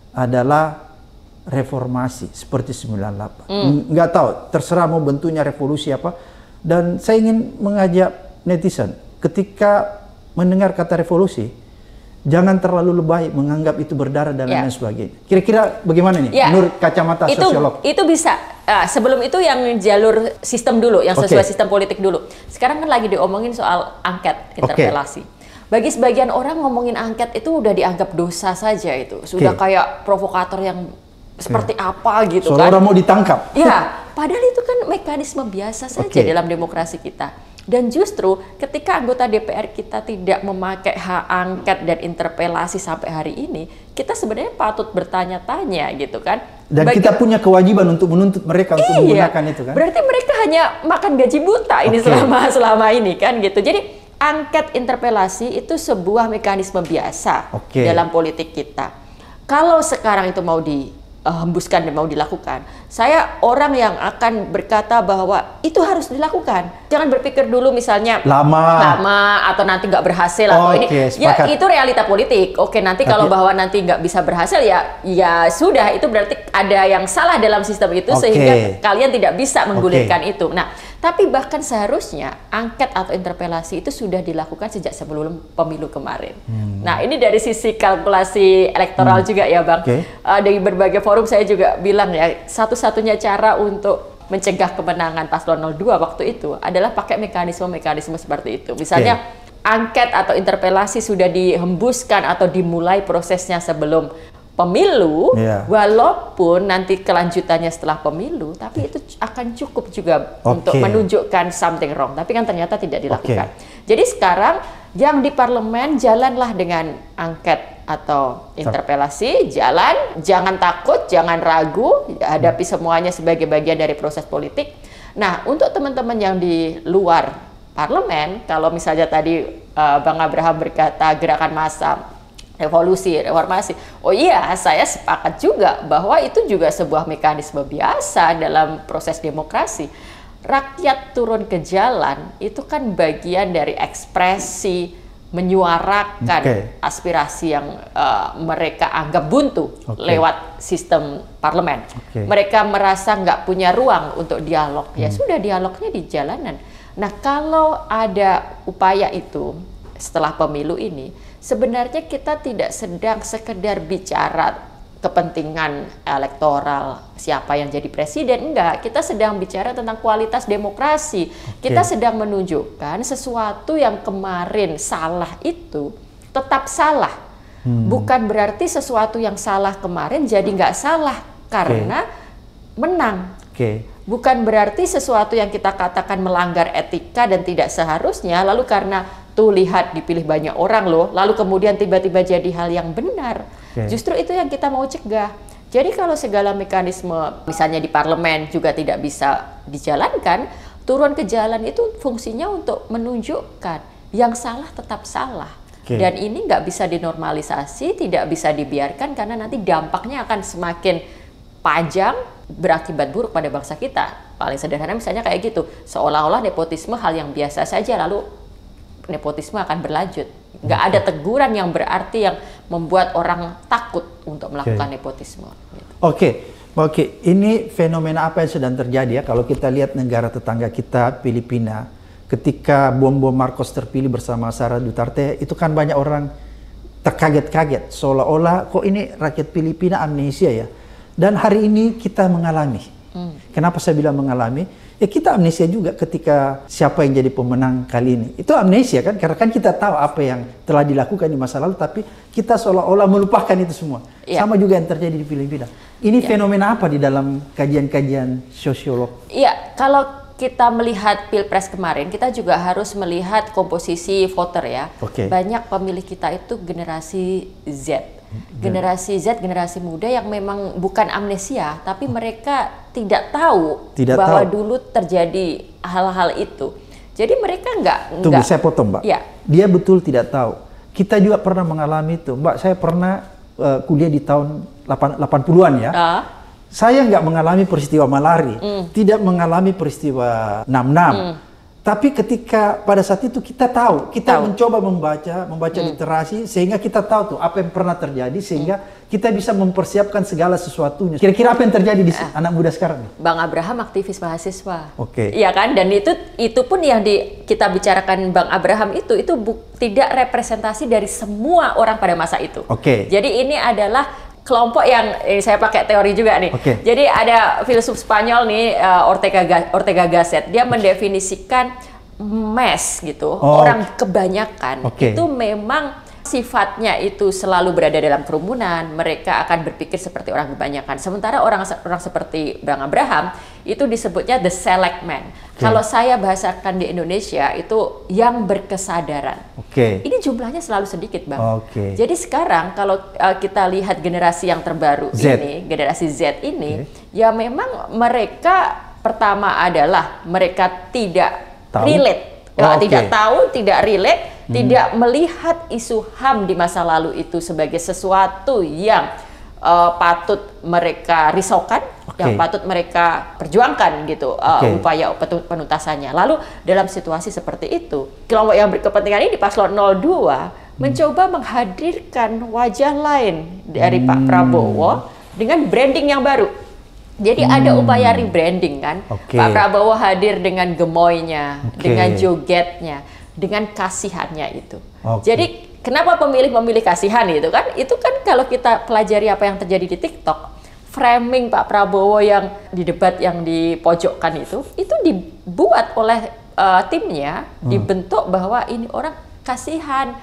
adalah reformasi seperti sembilan puluh delapan. Mm. Nggak tahu, terserah mau bentuknya revolusi apa. Dan saya ingin mengajak netizen, ketika mendengar kata revolusi, jangan terlalu lebay menganggap itu berdarah dan lain ya. sebagainya. Kira-kira bagaimana nih ya. menurut kacamata itu, sosiolog? Itu bisa. Uh, sebelum itu yang jalur sistem dulu, yang sesuai okay. sistem politik dulu. Sekarang kan lagi diomongin soal angket, interpelasi. Okay. Bagi sebagian orang ngomongin angket itu udah dianggap dosa saja itu. Sudah okay. kayak provokator yang seperti okay. apa gitu Soalnya kan. orang mau ditangkap. Ya, padahal itu kan mekanisme biasa saja okay. dalam demokrasi kita. Dan justru ketika anggota D P R kita tidak memakai hak angket dan interpelasi sampai hari ini, kita sebenarnya patut bertanya-tanya gitu kan. Dan Bagi, kita punya kewajiban untuk menuntut mereka untuk iya, menggunakan itu kan. Berarti mereka hanya makan gaji buta ini okay. selama selama ini kan gitu. Jadi angket interpelasi itu sebuah mekanisme biasa okay. dalam politik kita. Kalau sekarang itu mau di Uh, hembuskan dan mau dilakukan, saya orang yang akan berkata bahwa itu harus dilakukan. Jangan berpikir dulu misalnya lama, lama atau nanti nggak berhasil oh, atau ini. Okay, ya itu realita politik. Oke, nanti kalau okay. bahwa nanti nggak bisa berhasil ya, ya sudah. Itu berarti ada yang salah dalam sistem itu okay. sehingga kalian tidak bisa menggulirkan okay. itu. Nah, tapi bahkan seharusnya angket atau interpelasi itu sudah dilakukan sejak sebelum pemilu kemarin. Hmm. Nah, ini dari sisi kalkulasi elektoral hmm. juga ya, Bang. Okay. Uh, dari berbagai forum saya juga bilang ya, satu-satunya cara untuk mencegah kemenangan paslon nol dua waktu itu adalah pakai mekanisme-mekanisme seperti itu. Misalnya okay. angket atau interpelasi sudah dihembuskan atau dimulai prosesnya sebelum pemilu, yeah. walaupun nanti kelanjutannya setelah pemilu, tapi itu akan cukup juga okay. untuk menunjukkan something wrong. Tapi kan ternyata tidak dilakukan. Okay. Jadi sekarang yang di parlemen jalanlah dengan angket atau interpelasi, jalan, jangan takut, jangan ragu, hadapi semuanya sebagai bagian dari proses politik. Nah, untuk teman-teman yang di luar parlemen, kalau misalnya tadi uh, Bang Abraham berkata gerakan massa, revolusi, reformasi. Oh iya, saya sepakat juga bahwa itu juga sebuah mekanisme biasa dalam proses demokrasi. Rakyat turun ke jalan itu kan bagian dari ekspresi menyuarakan okay. aspirasi yang uh, mereka anggap buntu okay. lewat sistem parlemen. Okay. Mereka merasa nggak punya ruang untuk dialog. Hmm. Ya sudah, dialognya di jalanan. Nah, kalau ada upaya itu setelah pemilu ini, sebenarnya kita tidak sedang sekedar bicara kepentingan elektoral, siapa yang jadi presiden, enggak. Kita sedang bicara tentang kualitas demokrasi. Okay. Kita sedang menunjukkan sesuatu yang kemarin salah itu tetap salah. Hmm. Bukan berarti sesuatu yang salah kemarin jadi nggak salah karena okay. menang. Okay. Bukan berarti sesuatu yang kita katakan melanggar etika dan tidak seharusnya, lalu karena tuh lihat dipilih banyak orang loh, lalu kemudian tiba-tiba jadi hal yang benar. Okay. Justru itu yang kita mau cegah. Jadi kalau segala mekanisme misalnya di parlemen juga tidak bisa dijalankan, turun ke jalan itu fungsinya untuk menunjukkan yang salah tetap salah. Okay. Dan ini nggak bisa dinormalisasi, tidak bisa dibiarkan karena nanti dampaknya akan semakin panjang, berakibat buruk pada bangsa kita. Paling sederhana misalnya kayak gitu, seolah-olah nepotisme hal yang biasa saja, lalu nepotisme akan berlanjut. Nggak ada teguran yang berarti yang membuat orang takut untuk melakukan okay. nepotisme. Gitu. Oke, okay. oke. Okay. Ini fenomena apa yang sedang terjadi ya? Kalau kita lihat negara tetangga kita, Filipina, ketika bom-bom Marcos terpilih bersama Sara Duterte, itu kan banyak orang terkaget-kaget, seolah-olah kok ini rakyat Filipina amnesia ya. Dan hari ini kita mengalami. Hmm. Kenapa saya bilang mengalami? Ya kita amnesia juga ketika siapa yang jadi pemenang kali ini. Itu amnesia kan, karena kan kita tahu apa yang telah dilakukan di masa lalu, tapi kita seolah-olah melupakan itu semua. Ya. Sama juga yang terjadi di Filipina. Ini ya. Fenomena apa di dalam kajian-kajian sosiolog? Iya, kalau kita melihat Pilpres kemarin, kita juga harus melihat komposisi voter ya. Okay. Banyak pemilih kita itu generasi Z. Generasi Z, generasi muda yang memang bukan amnesia, tapi mereka tidak tahu tidak bahwa tahu. dulu terjadi hal-hal itu. Jadi mereka nggak... Tunggu, nggak, saya potong, Mbak. Ya. Dia betul tidak tahu. Kita juga pernah mengalami itu. Mbak, saya pernah uh, kuliah di tahun delapan puluhan ya. Uh. Saya nggak mengalami peristiwa Malari, mm. tidak mengalami peristiwa enam enam. Mm. Tapi ketika pada saat itu kita tahu, kita tahu. mencoba membaca, membaca mm. literasi sehingga kita tahu tuh apa yang pernah terjadi sehingga mm. kita bisa mempersiapkan segala sesuatunya. Kira-kira apa yang terjadi di uh. anak muda sekarang? Bang Abraham aktivis mahasiswa. Oke. Okay. Iya kan? Dan itu itu pun yang di, kita bicarakan Bang Abraham itu itu bu, tidak representasi dari semua orang pada masa itu. Oke. Okay. Jadi ini adalah kelompok yang eh, saya pakai teori juga nih. Okay. Jadi ada filsuf Spanyol nih uh, Ortega Ortega Gasset. Dia mendefinisikan mass gitu, oh. orang kebanyakan okay. itu memang sifatnya itu selalu berada dalam kerumunan. Mereka akan berpikir seperti orang kebanyakan. Sementara orang orang seperti Bang Abraham itu disebutnya the select man. Okay. Kalau saya bahasakan di Indonesia itu yang berkesadaran. Okay. Ini jumlahnya selalu sedikit, Bang. Okay. Jadi sekarang kalau uh, kita lihat generasi yang terbaru Z. ini, generasi Z ini, okay. ya memang mereka pertama adalah mereka tidak tahu. relate, oh, okay. tidak tahu, tidak relate, hmm. tidak melihat isu H A M di masa lalu itu sebagai sesuatu yang uh, patut mereka risaukan. Okay. Yang patut mereka perjuangkan gitu uh, okay. upaya penuntasannya. Lalu dalam situasi seperti itu, kelompok yang berkepentingan ini di paslon nol dua hmm. mencoba menghadirkan wajah lain dari hmm. Pak Prabowo dengan branding yang baru. Jadi hmm. ada upaya rebranding kan. Okay. Pak Prabowo hadir dengan gemoynya, okay. dengan jogetnya, dengan kasihannya itu. Okay. Jadi kenapa pemilih memilih kasihan itu kan? Itu kan kalau kita pelajari apa yang terjadi di TikTok, framing Pak Prabowo yang di debat yang dipojokkan itu, itu dibuat oleh uh, timnya, hmm. dibentuk bahwa ini orang kasihan,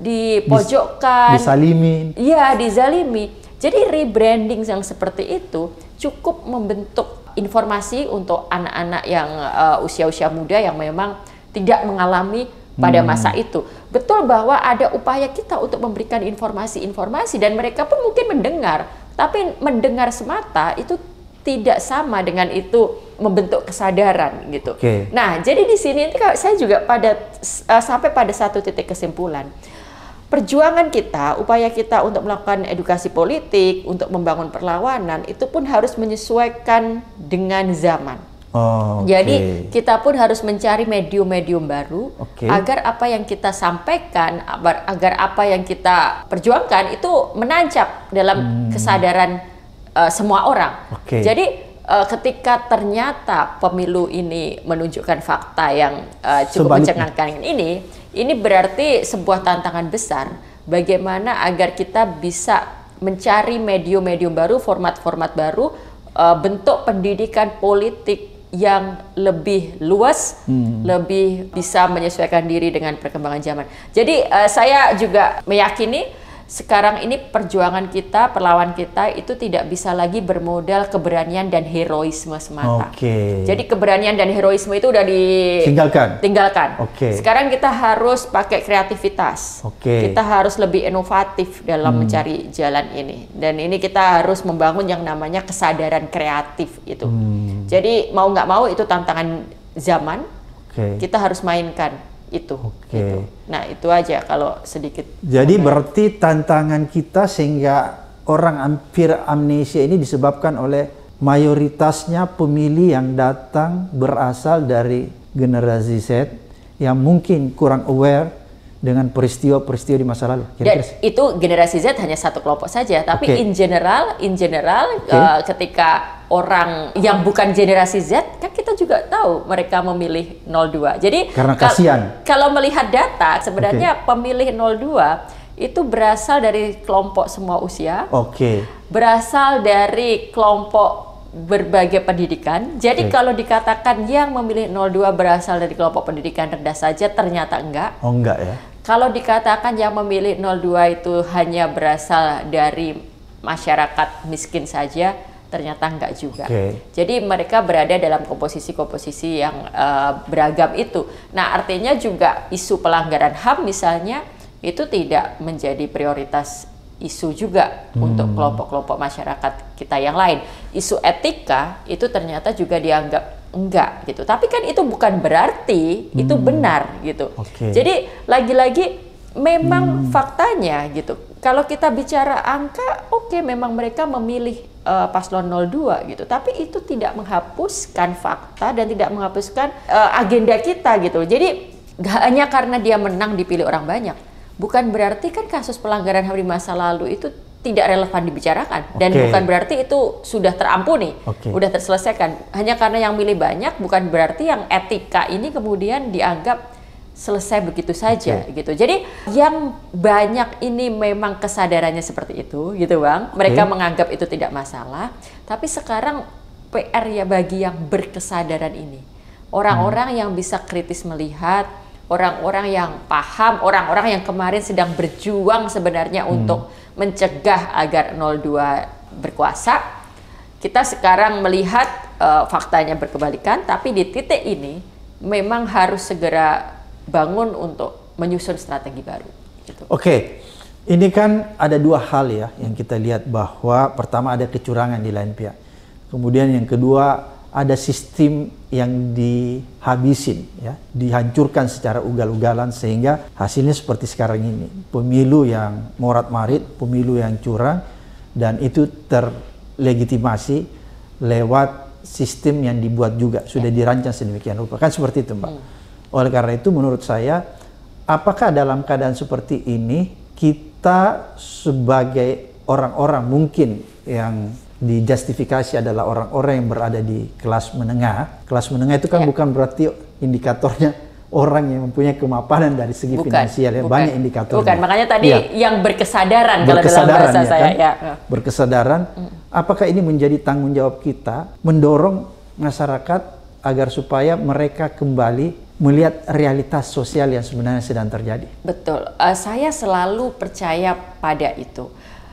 dipojokkan, disalimin. Iya, dizalimi. Jadi rebranding yang seperti itu cukup membentuk informasi untuk anak-anak yang uh, usia-usia muda yang memang tidak mengalami pada masa hmm. itu. Betul bahwa ada upaya kita untuk memberikan informasi-informasi dan mereka pun mungkin mendengar. Tapi mendengar semata itu tidak sama dengan itu membentuk kesadaran gitu. Okay. Nah, jadi di sini saya juga pada uh, sampai pada satu titik kesimpulan. Perjuangan kita, upaya kita untuk melakukan edukasi politik, untuk membangun perlawanan itu pun harus menyesuaikan dengan zaman. Oh, okay. Jadi kita pun harus mencari medium-medium baru okay. agar apa yang kita sampaikan, agar, agar apa yang kita perjuangkan itu menancap dalam hmm. kesadaran uh, semua orang. Okay. Jadi uh, ketika ternyata pemilu ini menunjukkan fakta yang uh, cukup mencengangkan ini, ini berarti sebuah tantangan besar bagaimana agar kita bisa mencari medium-medium baru, format-format baru, uh, bentuk pendidikan politik yang lebih luas, hmm. lebih bisa menyesuaikan diri dengan perkembangan zaman. Jadi uh, saya juga meyakini sekarang ini perjuangan kita, perlawan kita itu tidak bisa lagi bermodal keberanian dan heroisme semata. Okay. Jadi keberanian dan heroisme itu udah ditinggalkan. Tinggalkan. Okay. Sekarang kita harus pakai kreativitas. Okay. Kita harus lebih inovatif dalam hmm. mencari jalan ini. Dan ini kita harus membangun yang namanya kesadaran kreatif itu. Hmm. Jadi mau nggak mau itu tantangan zaman. Okay. Kita harus mainkan itu, okay. itu. Nah itu aja kalau sedikit. Jadi okay. berarti tantangan kita sehingga orang hampir amnesia ini disebabkan oleh mayoritasnya pemilih yang datang berasal dari generasi Z yang mungkin kurang aware dengan peristiwa-peristiwa di masa lalu. Dan itu generasi Z hanya satu kelompok saja, tapi okay. in general, in general okay. uh, ketika orang yang bukan generasi Z, kan kita juga tahu mereka memilih nol dua. Jadi karena kasihan. Kal kalau melihat data, sebenarnya okay. pemilih nol dua itu berasal dari kelompok semua usia. Oke. Okay. Berasal dari kelompok berbagai pendidikan. Jadi okay. kalau dikatakan yang memilih nol dua berasal dari kelompok pendidikan rendah saja, ternyata enggak. Oh, enggak ya. Kalau dikatakan yang memilih nol dua itu hanya berasal dari masyarakat miskin saja, ternyata enggak juga. Okay. Jadi mereka berada dalam komposisi-komposisi yang uh, beragam itu. Nah, artinya juga isu pelanggaran H A M misalnya itu tidak menjadi prioritas isu juga hmm. untuk kelompok-kelompok masyarakat kita yang lain. Isu etika itu ternyata juga dianggap enggak gitu. Tapi kan itu bukan berarti hmm. itu benar gitu. Okay. Jadi lagi-lagi memang hmm. faktanya gitu. Kalau kita bicara angka, oke okay, memang mereka memilih uh, paslon nol dua gitu. Tapi itu tidak menghapuskan fakta dan tidak menghapuskan uh, agenda kita gitu. Jadi gak hanya karena dia menang dipilih orang banyak. Bukan berarti kan kasus pelanggaran H A M di masa lalu itu tidak relevan dibicarakan. Dan okay. bukan berarti itu sudah terampuni, okay. sudah terselesaikan. Hanya karena yang milih banyak, bukan berarti yang etika ini kemudian dianggap selesai begitu saja okay. gitu. Jadi yang banyak ini memang kesadarannya seperti itu gitu Bang. Mereka okay. menganggap itu tidak masalah. Tapi sekarang P R ya bagi yang berkesadaran ini. Orang-orang hmm. yang bisa kritis melihat, orang-orang yang paham, orang-orang yang kemarin sedang berjuang sebenarnya hmm. untuk mencegah agar nol dua berkuasa. Kita sekarang melihat uh, faktanya berkebalikan, tapi di titik ini memang harus segera bangun untuk menyusun strategi baru. Gitu. Oke, okay. Ini kan ada dua hal ya yang kita lihat, bahwa pertama ada kecurangan di lain pihak. Kemudian yang kedua ada sistem yang dihabisin, ya, dihancurkan secara ugal-ugalan sehingga hasilnya seperti sekarang ini. Pemilu yang morat-marit, pemilu yang curang, dan itu terlegitimasi lewat sistem yang dibuat juga, sudah dirancang sedemikian rupa. Kan seperti itu, Mbak. Hmm. Oleh karena itu menurut saya, apakah dalam keadaan seperti ini kita sebagai orang-orang mungkin yang dijustifikasi adalah orang-orang yang berada di kelas menengah. Kelas menengah itu kan ya. bukan berarti indikatornya orang yang mempunyai kemapanan dari segi bukan, finansial, ya. Bukan. Banyak indikatornya. Bukan, makanya tadi ya. yang berkesadaran, berkesadaran kalau dalam bahasa ya, saya. Kan? Ya. Berkesadaran, hmm. apakah ini menjadi tanggung jawab kita mendorong masyarakat agar supaya mereka kembali melihat realitas sosial yang sebenarnya sedang terjadi? Betul, uh, saya selalu percaya pada itu.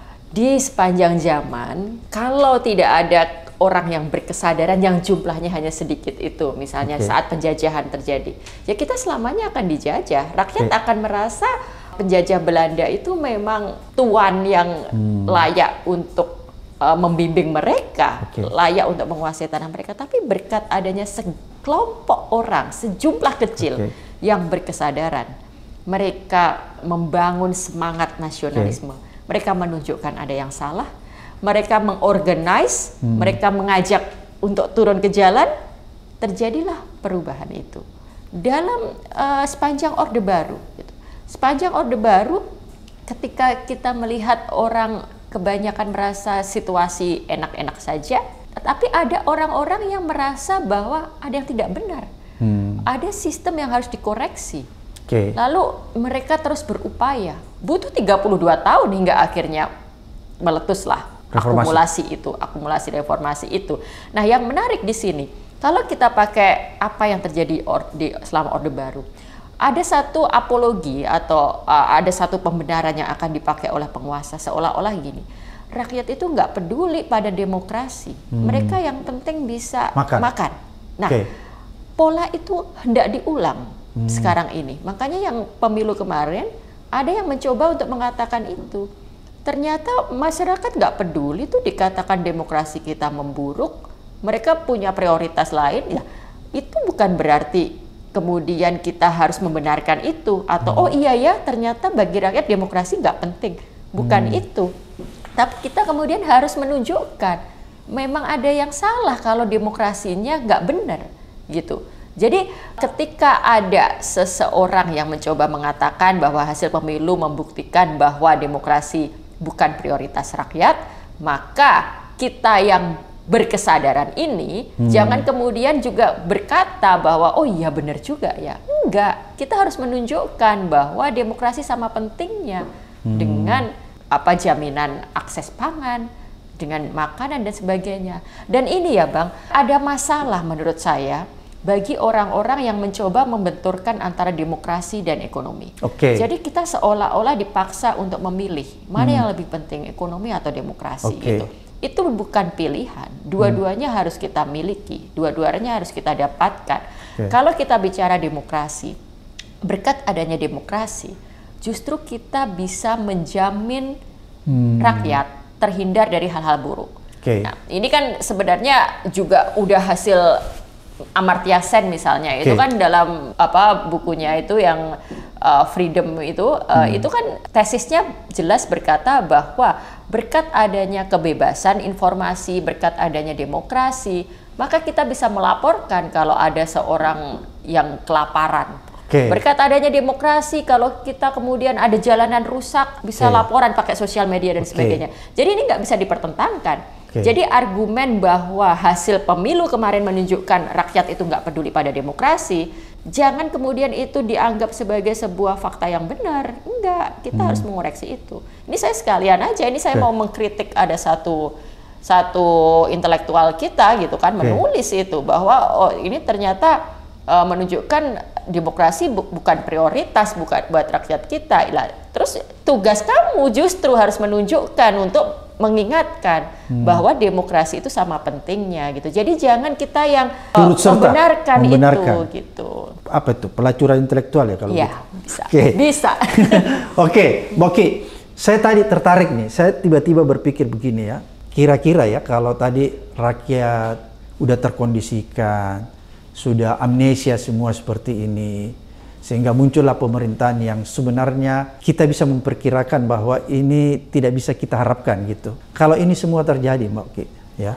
Di sepanjang zaman, kalau tidak ada orang yang berkesadaran yang jumlahnya hanya sedikit itu, misalnya okay. saat penjajahan terjadi, ya kita selamanya akan dijajah. Rakyat okay. akan merasa penjajah Belanda itu memang tuan yang hmm. layak untuk uh, membimbing mereka, okay. layak untuk menguasai tanah mereka. Tapi berkat adanya sekelompok orang, sejumlah kecil okay. yang berkesadaran, mereka membangun semangat nasionalisme. Okay. Mereka menunjukkan ada yang salah, mereka mengorganize, hmm. mereka mengajak untuk turun ke jalan, terjadilah perubahan itu. Dalam uh, sepanjang Orde Baru, gitu. sepanjang Orde Baru, ketika kita melihat orang kebanyakan merasa situasi enak-enak saja, tetapi ada orang-orang yang merasa bahwa ada yang tidak benar, hmm. ada sistem yang harus dikoreksi. Okay. Lalu mereka terus berupaya, butuh tiga puluh dua tahun hingga akhirnya meletuslah reformasi. akumulasi itu, akumulasi reformasi itu. Nah, yang menarik di sini, kalau kita pakai apa yang terjadi or, di selama Orde Baru, ada satu apologi atau uh, ada satu pembenaran yang akan dipakai oleh penguasa, seolah-olah gini, rakyat itu nggak peduli pada demokrasi, hmm. mereka yang penting bisa makan. makan. Nah, okay. pola itu hendak diulang. Hmm. Sekarang ini, makanya yang pemilu kemarin ada yang mencoba untuk mengatakan itu. Ternyata masyarakat nggak peduli tuh dikatakan demokrasi kita memburuk, mereka punya prioritas lain. Ya, itu bukan berarti kemudian kita harus membenarkan itu atau hmm. oh iya ya ternyata bagi rakyat demokrasi nggak penting, bukan hmm. itu. Tapi kita kemudian harus menunjukkan memang ada yang salah kalau demokrasinya nggak benar gitu. Jadi ketika ada seseorang yang mencoba mengatakan bahwa hasil pemilu membuktikan bahwa demokrasi bukan prioritas rakyat, maka kita yang berkesadaran ini hmm. jangan kemudian juga berkata bahwa oh iya benar juga ya. Enggak, kita harus menunjukkan bahwa demokrasi sama pentingnya hmm. dengan apa jaminan akses pangan, dengan makanan dan sebagainya. Dan ini ya Bang, ada masalah menurut saya bagi orang-orang yang mencoba membenturkan antara demokrasi dan ekonomi. Okay. Jadi kita seolah-olah dipaksa untuk memilih mana hmm. yang lebih penting, ekonomi atau demokrasi okay. gitu. itu bukan pilihan. Dua-duanya hmm. harus kita miliki, dua-duanya harus kita dapatkan. Okay. Kalau kita bicara demokrasi, berkat adanya demokrasi, justru kita bisa menjamin hmm. rakyat terhindar dari hal-hal buruk. Okay. Nah, ini kan sebenarnya juga udah hasil Amartya Sen misalnya, okay. itu kan dalam apa bukunya itu yang uh, Freedom itu, uh, hmm. itu kan tesisnya jelas berkata bahwa berkat adanya kebebasan informasi, berkat adanya demokrasi, maka kita bisa melaporkan kalau ada seorang yang kelaparan. Okay. Berkat adanya demokrasi, kalau kita kemudian ada jalanan rusak, bisa okay. laporan pakai sosial media dan okay. sebagainya. Jadi ini nggak bisa dipertentangkan. Okay. Jadi argumen bahwa hasil pemilu kemarin menunjukkan rakyat itu nggak peduli pada demokrasi, jangan kemudian itu dianggap sebagai sebuah fakta yang benar. Enggak, kita hmm. harus mengoreksi itu. Ini saya sekalian aja, ini saya okay. mau mengkritik ada satu satu intelektual kita gitu kan, okay. menulis itu bahwa oh ini ternyata uh, menunjukkan demokrasi bu bukan prioritas bukan buat rakyat kita. Terus tugas kamu justru harus menunjukkan untuk mengingatkan hmm. bahwa demokrasi itu sama pentingnya gitu. Jadi jangan kita yang uh, membenarkan, membenarkan itu gitu. Apa itu? Pelacuran intelektual ya kalau ya, gitu? Bisa. Okay. Bisa. Oke, Boki. Saya tadi tertarik nih. Saya tiba-tiba berpikir begini ya. Kira-kira ya kalau tadi rakyat udah terkondisikan, sudah amnesia semua seperti ini, sehingga muncullah pemerintahan yang sebenarnya kita bisa memperkirakan bahwa ini tidak bisa kita harapkan gitu. Kalau ini semua terjadi, Mbak Oki, ya,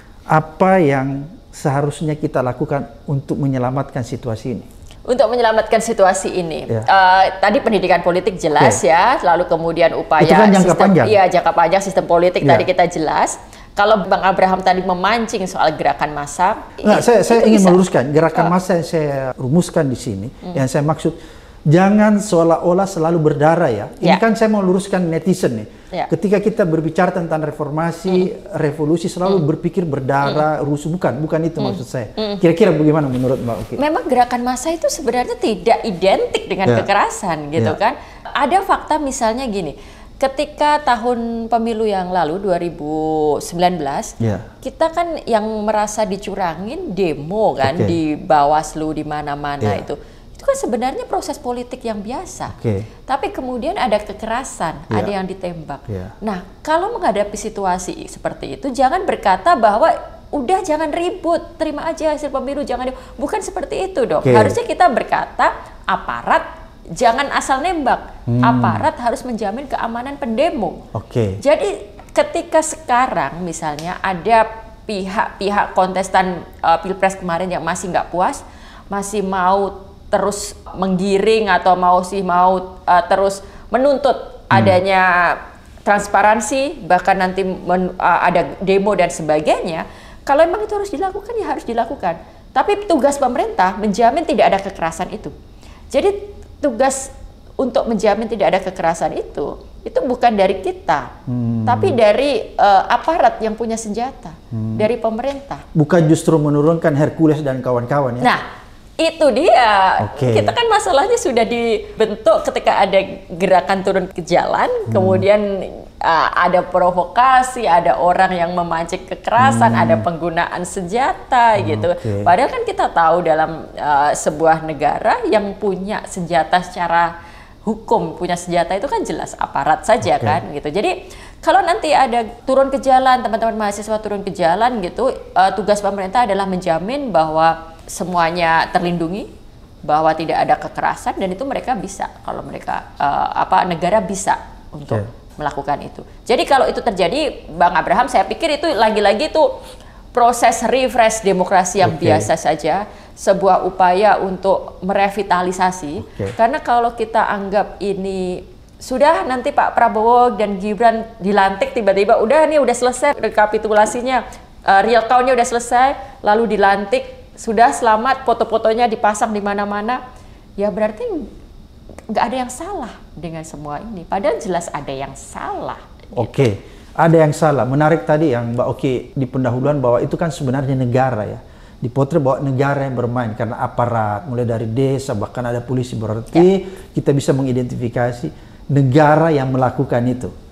apa yang seharusnya kita lakukan untuk menyelamatkan situasi ini? Untuk menyelamatkan situasi ini, ya. uh, tadi pendidikan politik jelas okay. ya, lalu kemudian upaya itu kan jangka sistem, panjang. Iya jangka panjang sistem politik ya. Tadi kita jelas. Kalau Bang Abraham tadi memancing soal gerakan massa, nah, saya, saya ingin bisa. meluruskan gerakan oh. massa yang saya rumuskan di sini. Hmm. Yang saya maksud, jangan seolah-olah selalu berdarah ya. Ini ya. kan saya mau luruskan netizen nih. Ya. Ketika kita berbicara tentang reformasi, hmm. revolusi selalu hmm. berpikir berdarah, hmm. rusuh. Bukan, bukan itu hmm. maksud saya. Kira-kira hmm. bagaimana menurut Mbak Oki? Memang gerakan massa itu sebenarnya tidak identik dengan ya. kekerasan gitu ya. kan. Ada fakta misalnya gini. Ketika tahun pemilu yang lalu dua ribu sembilan belas, yeah. kita kan yang merasa dicurangin demo kan okay. di Bawaslu di mana-mana yeah. itu. Itu kan sebenarnya proses politik yang biasa. Okay. Tapi kemudian ada kekerasan, yeah. ada yang ditembak. Yeah. Nah, kalau menghadapi situasi seperti itu jangan berkata bahwa udah jangan ribut, terima aja hasil pemilu, jangan bukan seperti itu dong. Okay. Harusnya kita berkata aparat jangan asal nembak, hmm. aparat harus menjamin keamanan pendemo. Oke. Okay. Jadi ketika sekarang misalnya ada pihak-pihak kontestan uh, pilpres kemarin yang masih nggak puas, masih mau terus menggiring atau mau sih mau uh, terus menuntut hmm. adanya transparansi, bahkan nanti men, uh, ada demo dan sebagainya. Kalau memang itu harus dilakukan ya harus dilakukan. Tapi tugas pemerintah menjamin tidak ada kekerasan itu. Jadi tugas untuk menjamin tidak ada kekerasan itu, itu bukan dari kita, hmm. tapi dari uh, aparat yang punya senjata, hmm. dari pemerintah. Bukan justru menurunkan Hercules dan kawan-kawan ya? Nah, itu dia. Okay. Kita kan masalahnya sudah dibentuk ketika ada gerakan turun ke jalan, hmm. kemudian uh, ada provokasi, ada orang yang memancing kekerasan, hmm. ada penggunaan senjata gitu. Okay. Padahal kan kita tahu dalam uh, sebuah negara yang punya senjata secara hukum, punya senjata itu kan jelas aparat saja okay. kan gitu. Jadi kalau nanti ada turun ke jalan, teman-teman mahasiswa turun ke jalan gitu, uh, tugas pemerintah adalah menjamin bahwa semuanya terlindungi, bahwa tidak ada kekerasan, dan itu mereka bisa, kalau mereka uh, apa negara bisa untuk okay. melakukan itu. Jadi kalau itu terjadi, Bang Abraham, saya pikir itu lagi-lagi itu proses refresh demokrasi yang okay. biasa saja, sebuah upaya untuk merevitalisasi. Okay. Karena kalau kita anggap ini sudah nanti Pak Prabowo dan Gibran dilantik tiba-tiba udah nih udah selesai rekapitulasinya, uh, real count-nya udah selesai, lalu dilantik, sudah selamat, foto-fotonya dipasang di mana-mana, ya berarti nggak ada yang salah dengan semua ini. Padahal jelas ada yang salah. Oke, okay. Ada yang salah. Menarik tadi yang Mbak Oki di pendahuluan bahwa itu kan sebenarnya negara ya. Dipotret bahwa negara yang bermain karena aparat, mulai dari desa bahkan ada polisi, berarti ya. Kita bisa mengidentifikasi negara yang melakukan itu.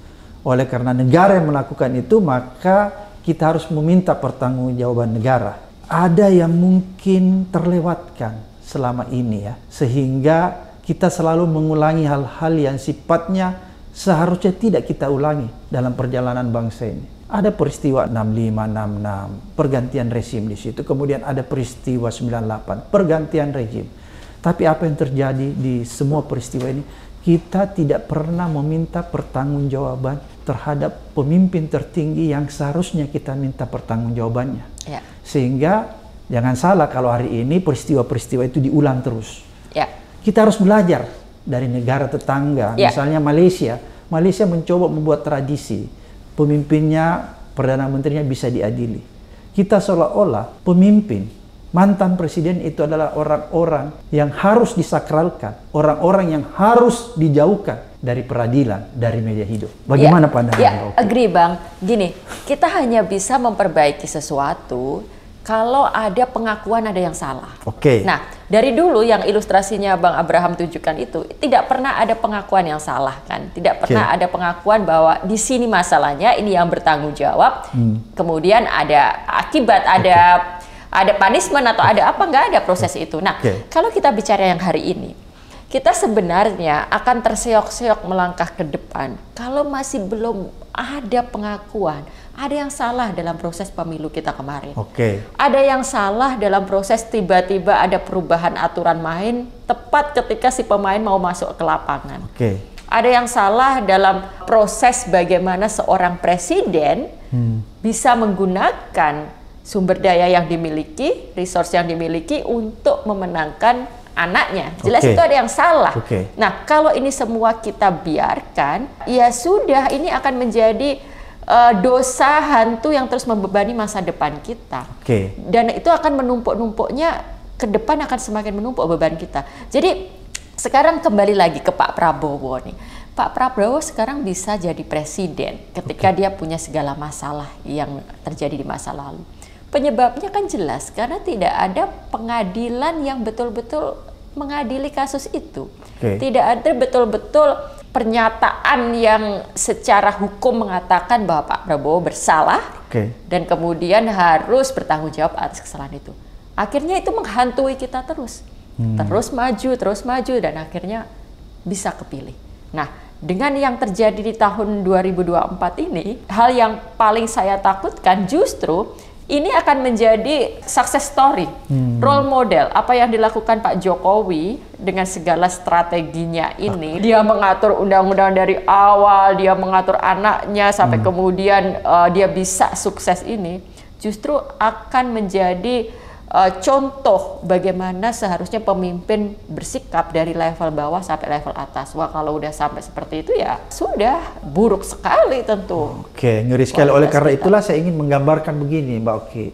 Oleh karena negara yang melakukan itu, maka kita harus meminta pertanggungjawaban negara. Ada yang mungkin terlewatkan selama ini ya, sehingga kita selalu mengulangi hal-hal yang sifatnya seharusnya tidak kita ulangi dalam perjalanan bangsa ini. Ada peristiwa enam lima, enam enam, pergantian rezim di situ. Kemudian ada peristiwa sembilan delapan, pergantian rezim. Tapi apa yang terjadi di semua peristiwa ini? Kita tidak pernah meminta pertanggungjawaban terhadap pemimpin tertinggi yang seharusnya kita minta pertanggungjawabannya. Ya. Sehingga jangan salah kalau hari ini peristiwa-peristiwa itu diulang terus. Ya. Kita harus belajar dari negara tetangga, ya. Misalnya Malaysia. Malaysia mencoba membuat tradisi, pemimpinnya, Perdana Menterinya bisa diadili. Kita seolah-olah pemimpin, mantan presiden itu adalah orang-orang yang harus disakralkan, orang-orang yang harus dijauhkan dari peradilan, dari media hidup. Bagaimana ya, pandangan ya, Mbak Oki? Agree Bang. Gini, kita hanya bisa memperbaiki sesuatu kalau ada pengakuan ada yang salah. Oke. Okay. Nah, dari dulu yang ilustrasinya Bang Abraham tunjukkan itu, tidak pernah ada pengakuan yang salah kan? Tidak pernah okay. ada pengakuan bahwa di sini masalahnya, ini yang bertanggung jawab. Hmm. Kemudian ada akibat, ada okay. ada punishment atau ada apa, nggak ada proses itu. Nah, okay. kalau kita bicara yang hari ini, kita sebenarnya akan terseok-seok melangkah ke depan kalau masih belum ada pengakuan. Ada yang salah dalam proses pemilu kita kemarin. Oke. Ada yang salah dalam proses tiba-tiba ada perubahan aturan main tepat ketika si pemain mau masuk ke lapangan. Oke. Ada yang salah dalam proses bagaimana seorang presiden hmm. bisa menggunakan sumber daya yang dimiliki, resource yang dimiliki untuk memenangkan anaknya. Jelas okay. itu ada yang salah. Okay. Nah, kalau ini semua kita biarkan, ya sudah, ini akan menjadi Uh, dosa hantu yang terus membebani masa depan kita. Okay. Dan itu akan menumpuk-numpuknya, ke depan akan semakin menumpuk beban kita. Jadi sekarang kembali lagi ke Pak Prabowo nih. Pak Prabowo sekarang bisa jadi presiden ketika okay. dia punya segala masalah yang terjadi di masa lalu. Penyebabnya kan jelas, karena tidak ada pengadilan yang betul-betul mengadili kasus itu. Okay. Tidak ada betul-betul pernyataan yang secara hukum mengatakan bahwa Pak Prabowo bersalah okay. dan kemudian harus bertanggung jawab atas kesalahan itu. Akhirnya itu menghantui kita terus, hmm. terus maju, terus maju, dan akhirnya bisa kepilih. Nah, dengan yang terjadi di tahun dua ribu dua puluh empat ini, hal yang paling saya takutkan justru ini akan menjadi success story, hmm. role model. Apa yang dilakukan Pak Jokowi dengan segala strateginya ini, dia mengatur undang-undang dari awal, dia mengatur anaknya sampai hmm. kemudian uh, dia bisa sukses ini, justru akan menjadi uh, contoh bagaimana seharusnya pemimpin bersikap dari level bawah sampai level atas. Wah, kalau udah sampai seperti itu ya sudah buruk sekali tentu. Oke, ngeri sekali. Oleh karena itulah saya ingin menggambarkan begini, Mbak Oki,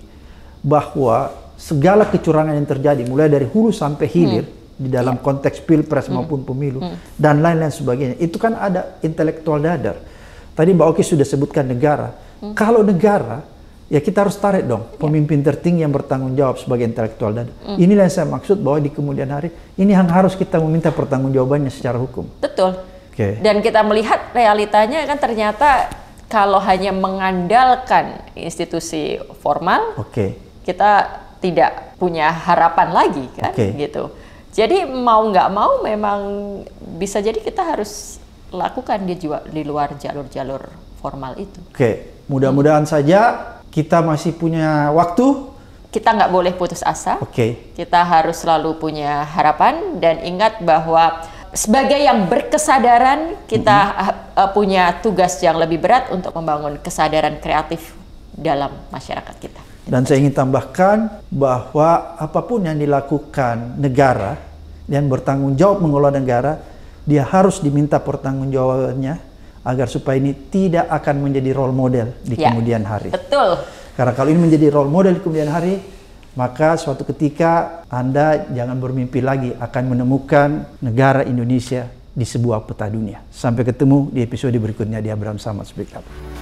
bahwa segala kecurangan yang terjadi mulai dari hulu sampai hilir hmm. di dalam yeah. konteks pilpres hmm. maupun pemilu hmm. dan lain-lain sebagainya, itu kan ada intelektual dadar. Tadi Mbak Oki sudah sebutkan negara. Hmm. Kalau negara, ya kita harus tarik dong pemimpin tertinggi yang bertanggung jawab sebagai intelektual dadar. Hmm. Inilah yang saya maksud bahwa di kemudian hari ini yang harus kita meminta pertanggungjawabannya secara hukum. Betul. Okay. Dan kita melihat realitanya kan ternyata kalau hanya mengandalkan institusi formal, okay. kita tidak punya harapan lagi kan, okay. gitu. Jadi mau nggak mau memang bisa jadi kita harus lakukan di, di luar jalur-jalur formal itu. Oke, okay. mudah-mudahan hmm. saja kita masih punya waktu. Kita nggak boleh putus asa. Oke. Okay. Kita harus selalu punya harapan dan ingat bahwa sebagai yang berkesadaran kita mm-hmm. uh, punya tugas yang lebih berat untuk membangun kesadaran kreatif dalam masyarakat kita. Dan saya ingin tambahkan bahwa apapun yang dilakukan negara yang bertanggung jawab mengelola negara, dia harus diminta pertanggungjawabannya agar supaya ini tidak akan menjadi role model di ya, kemudian hari. Betul. Karena kalau ini menjadi role model di kemudian hari, maka suatu ketika Anda jangan bermimpi lagi akan menemukan negara Indonesia di sebuah peta dunia. Sampai ketemu di episode berikutnya di Abraham Samad Speak Up.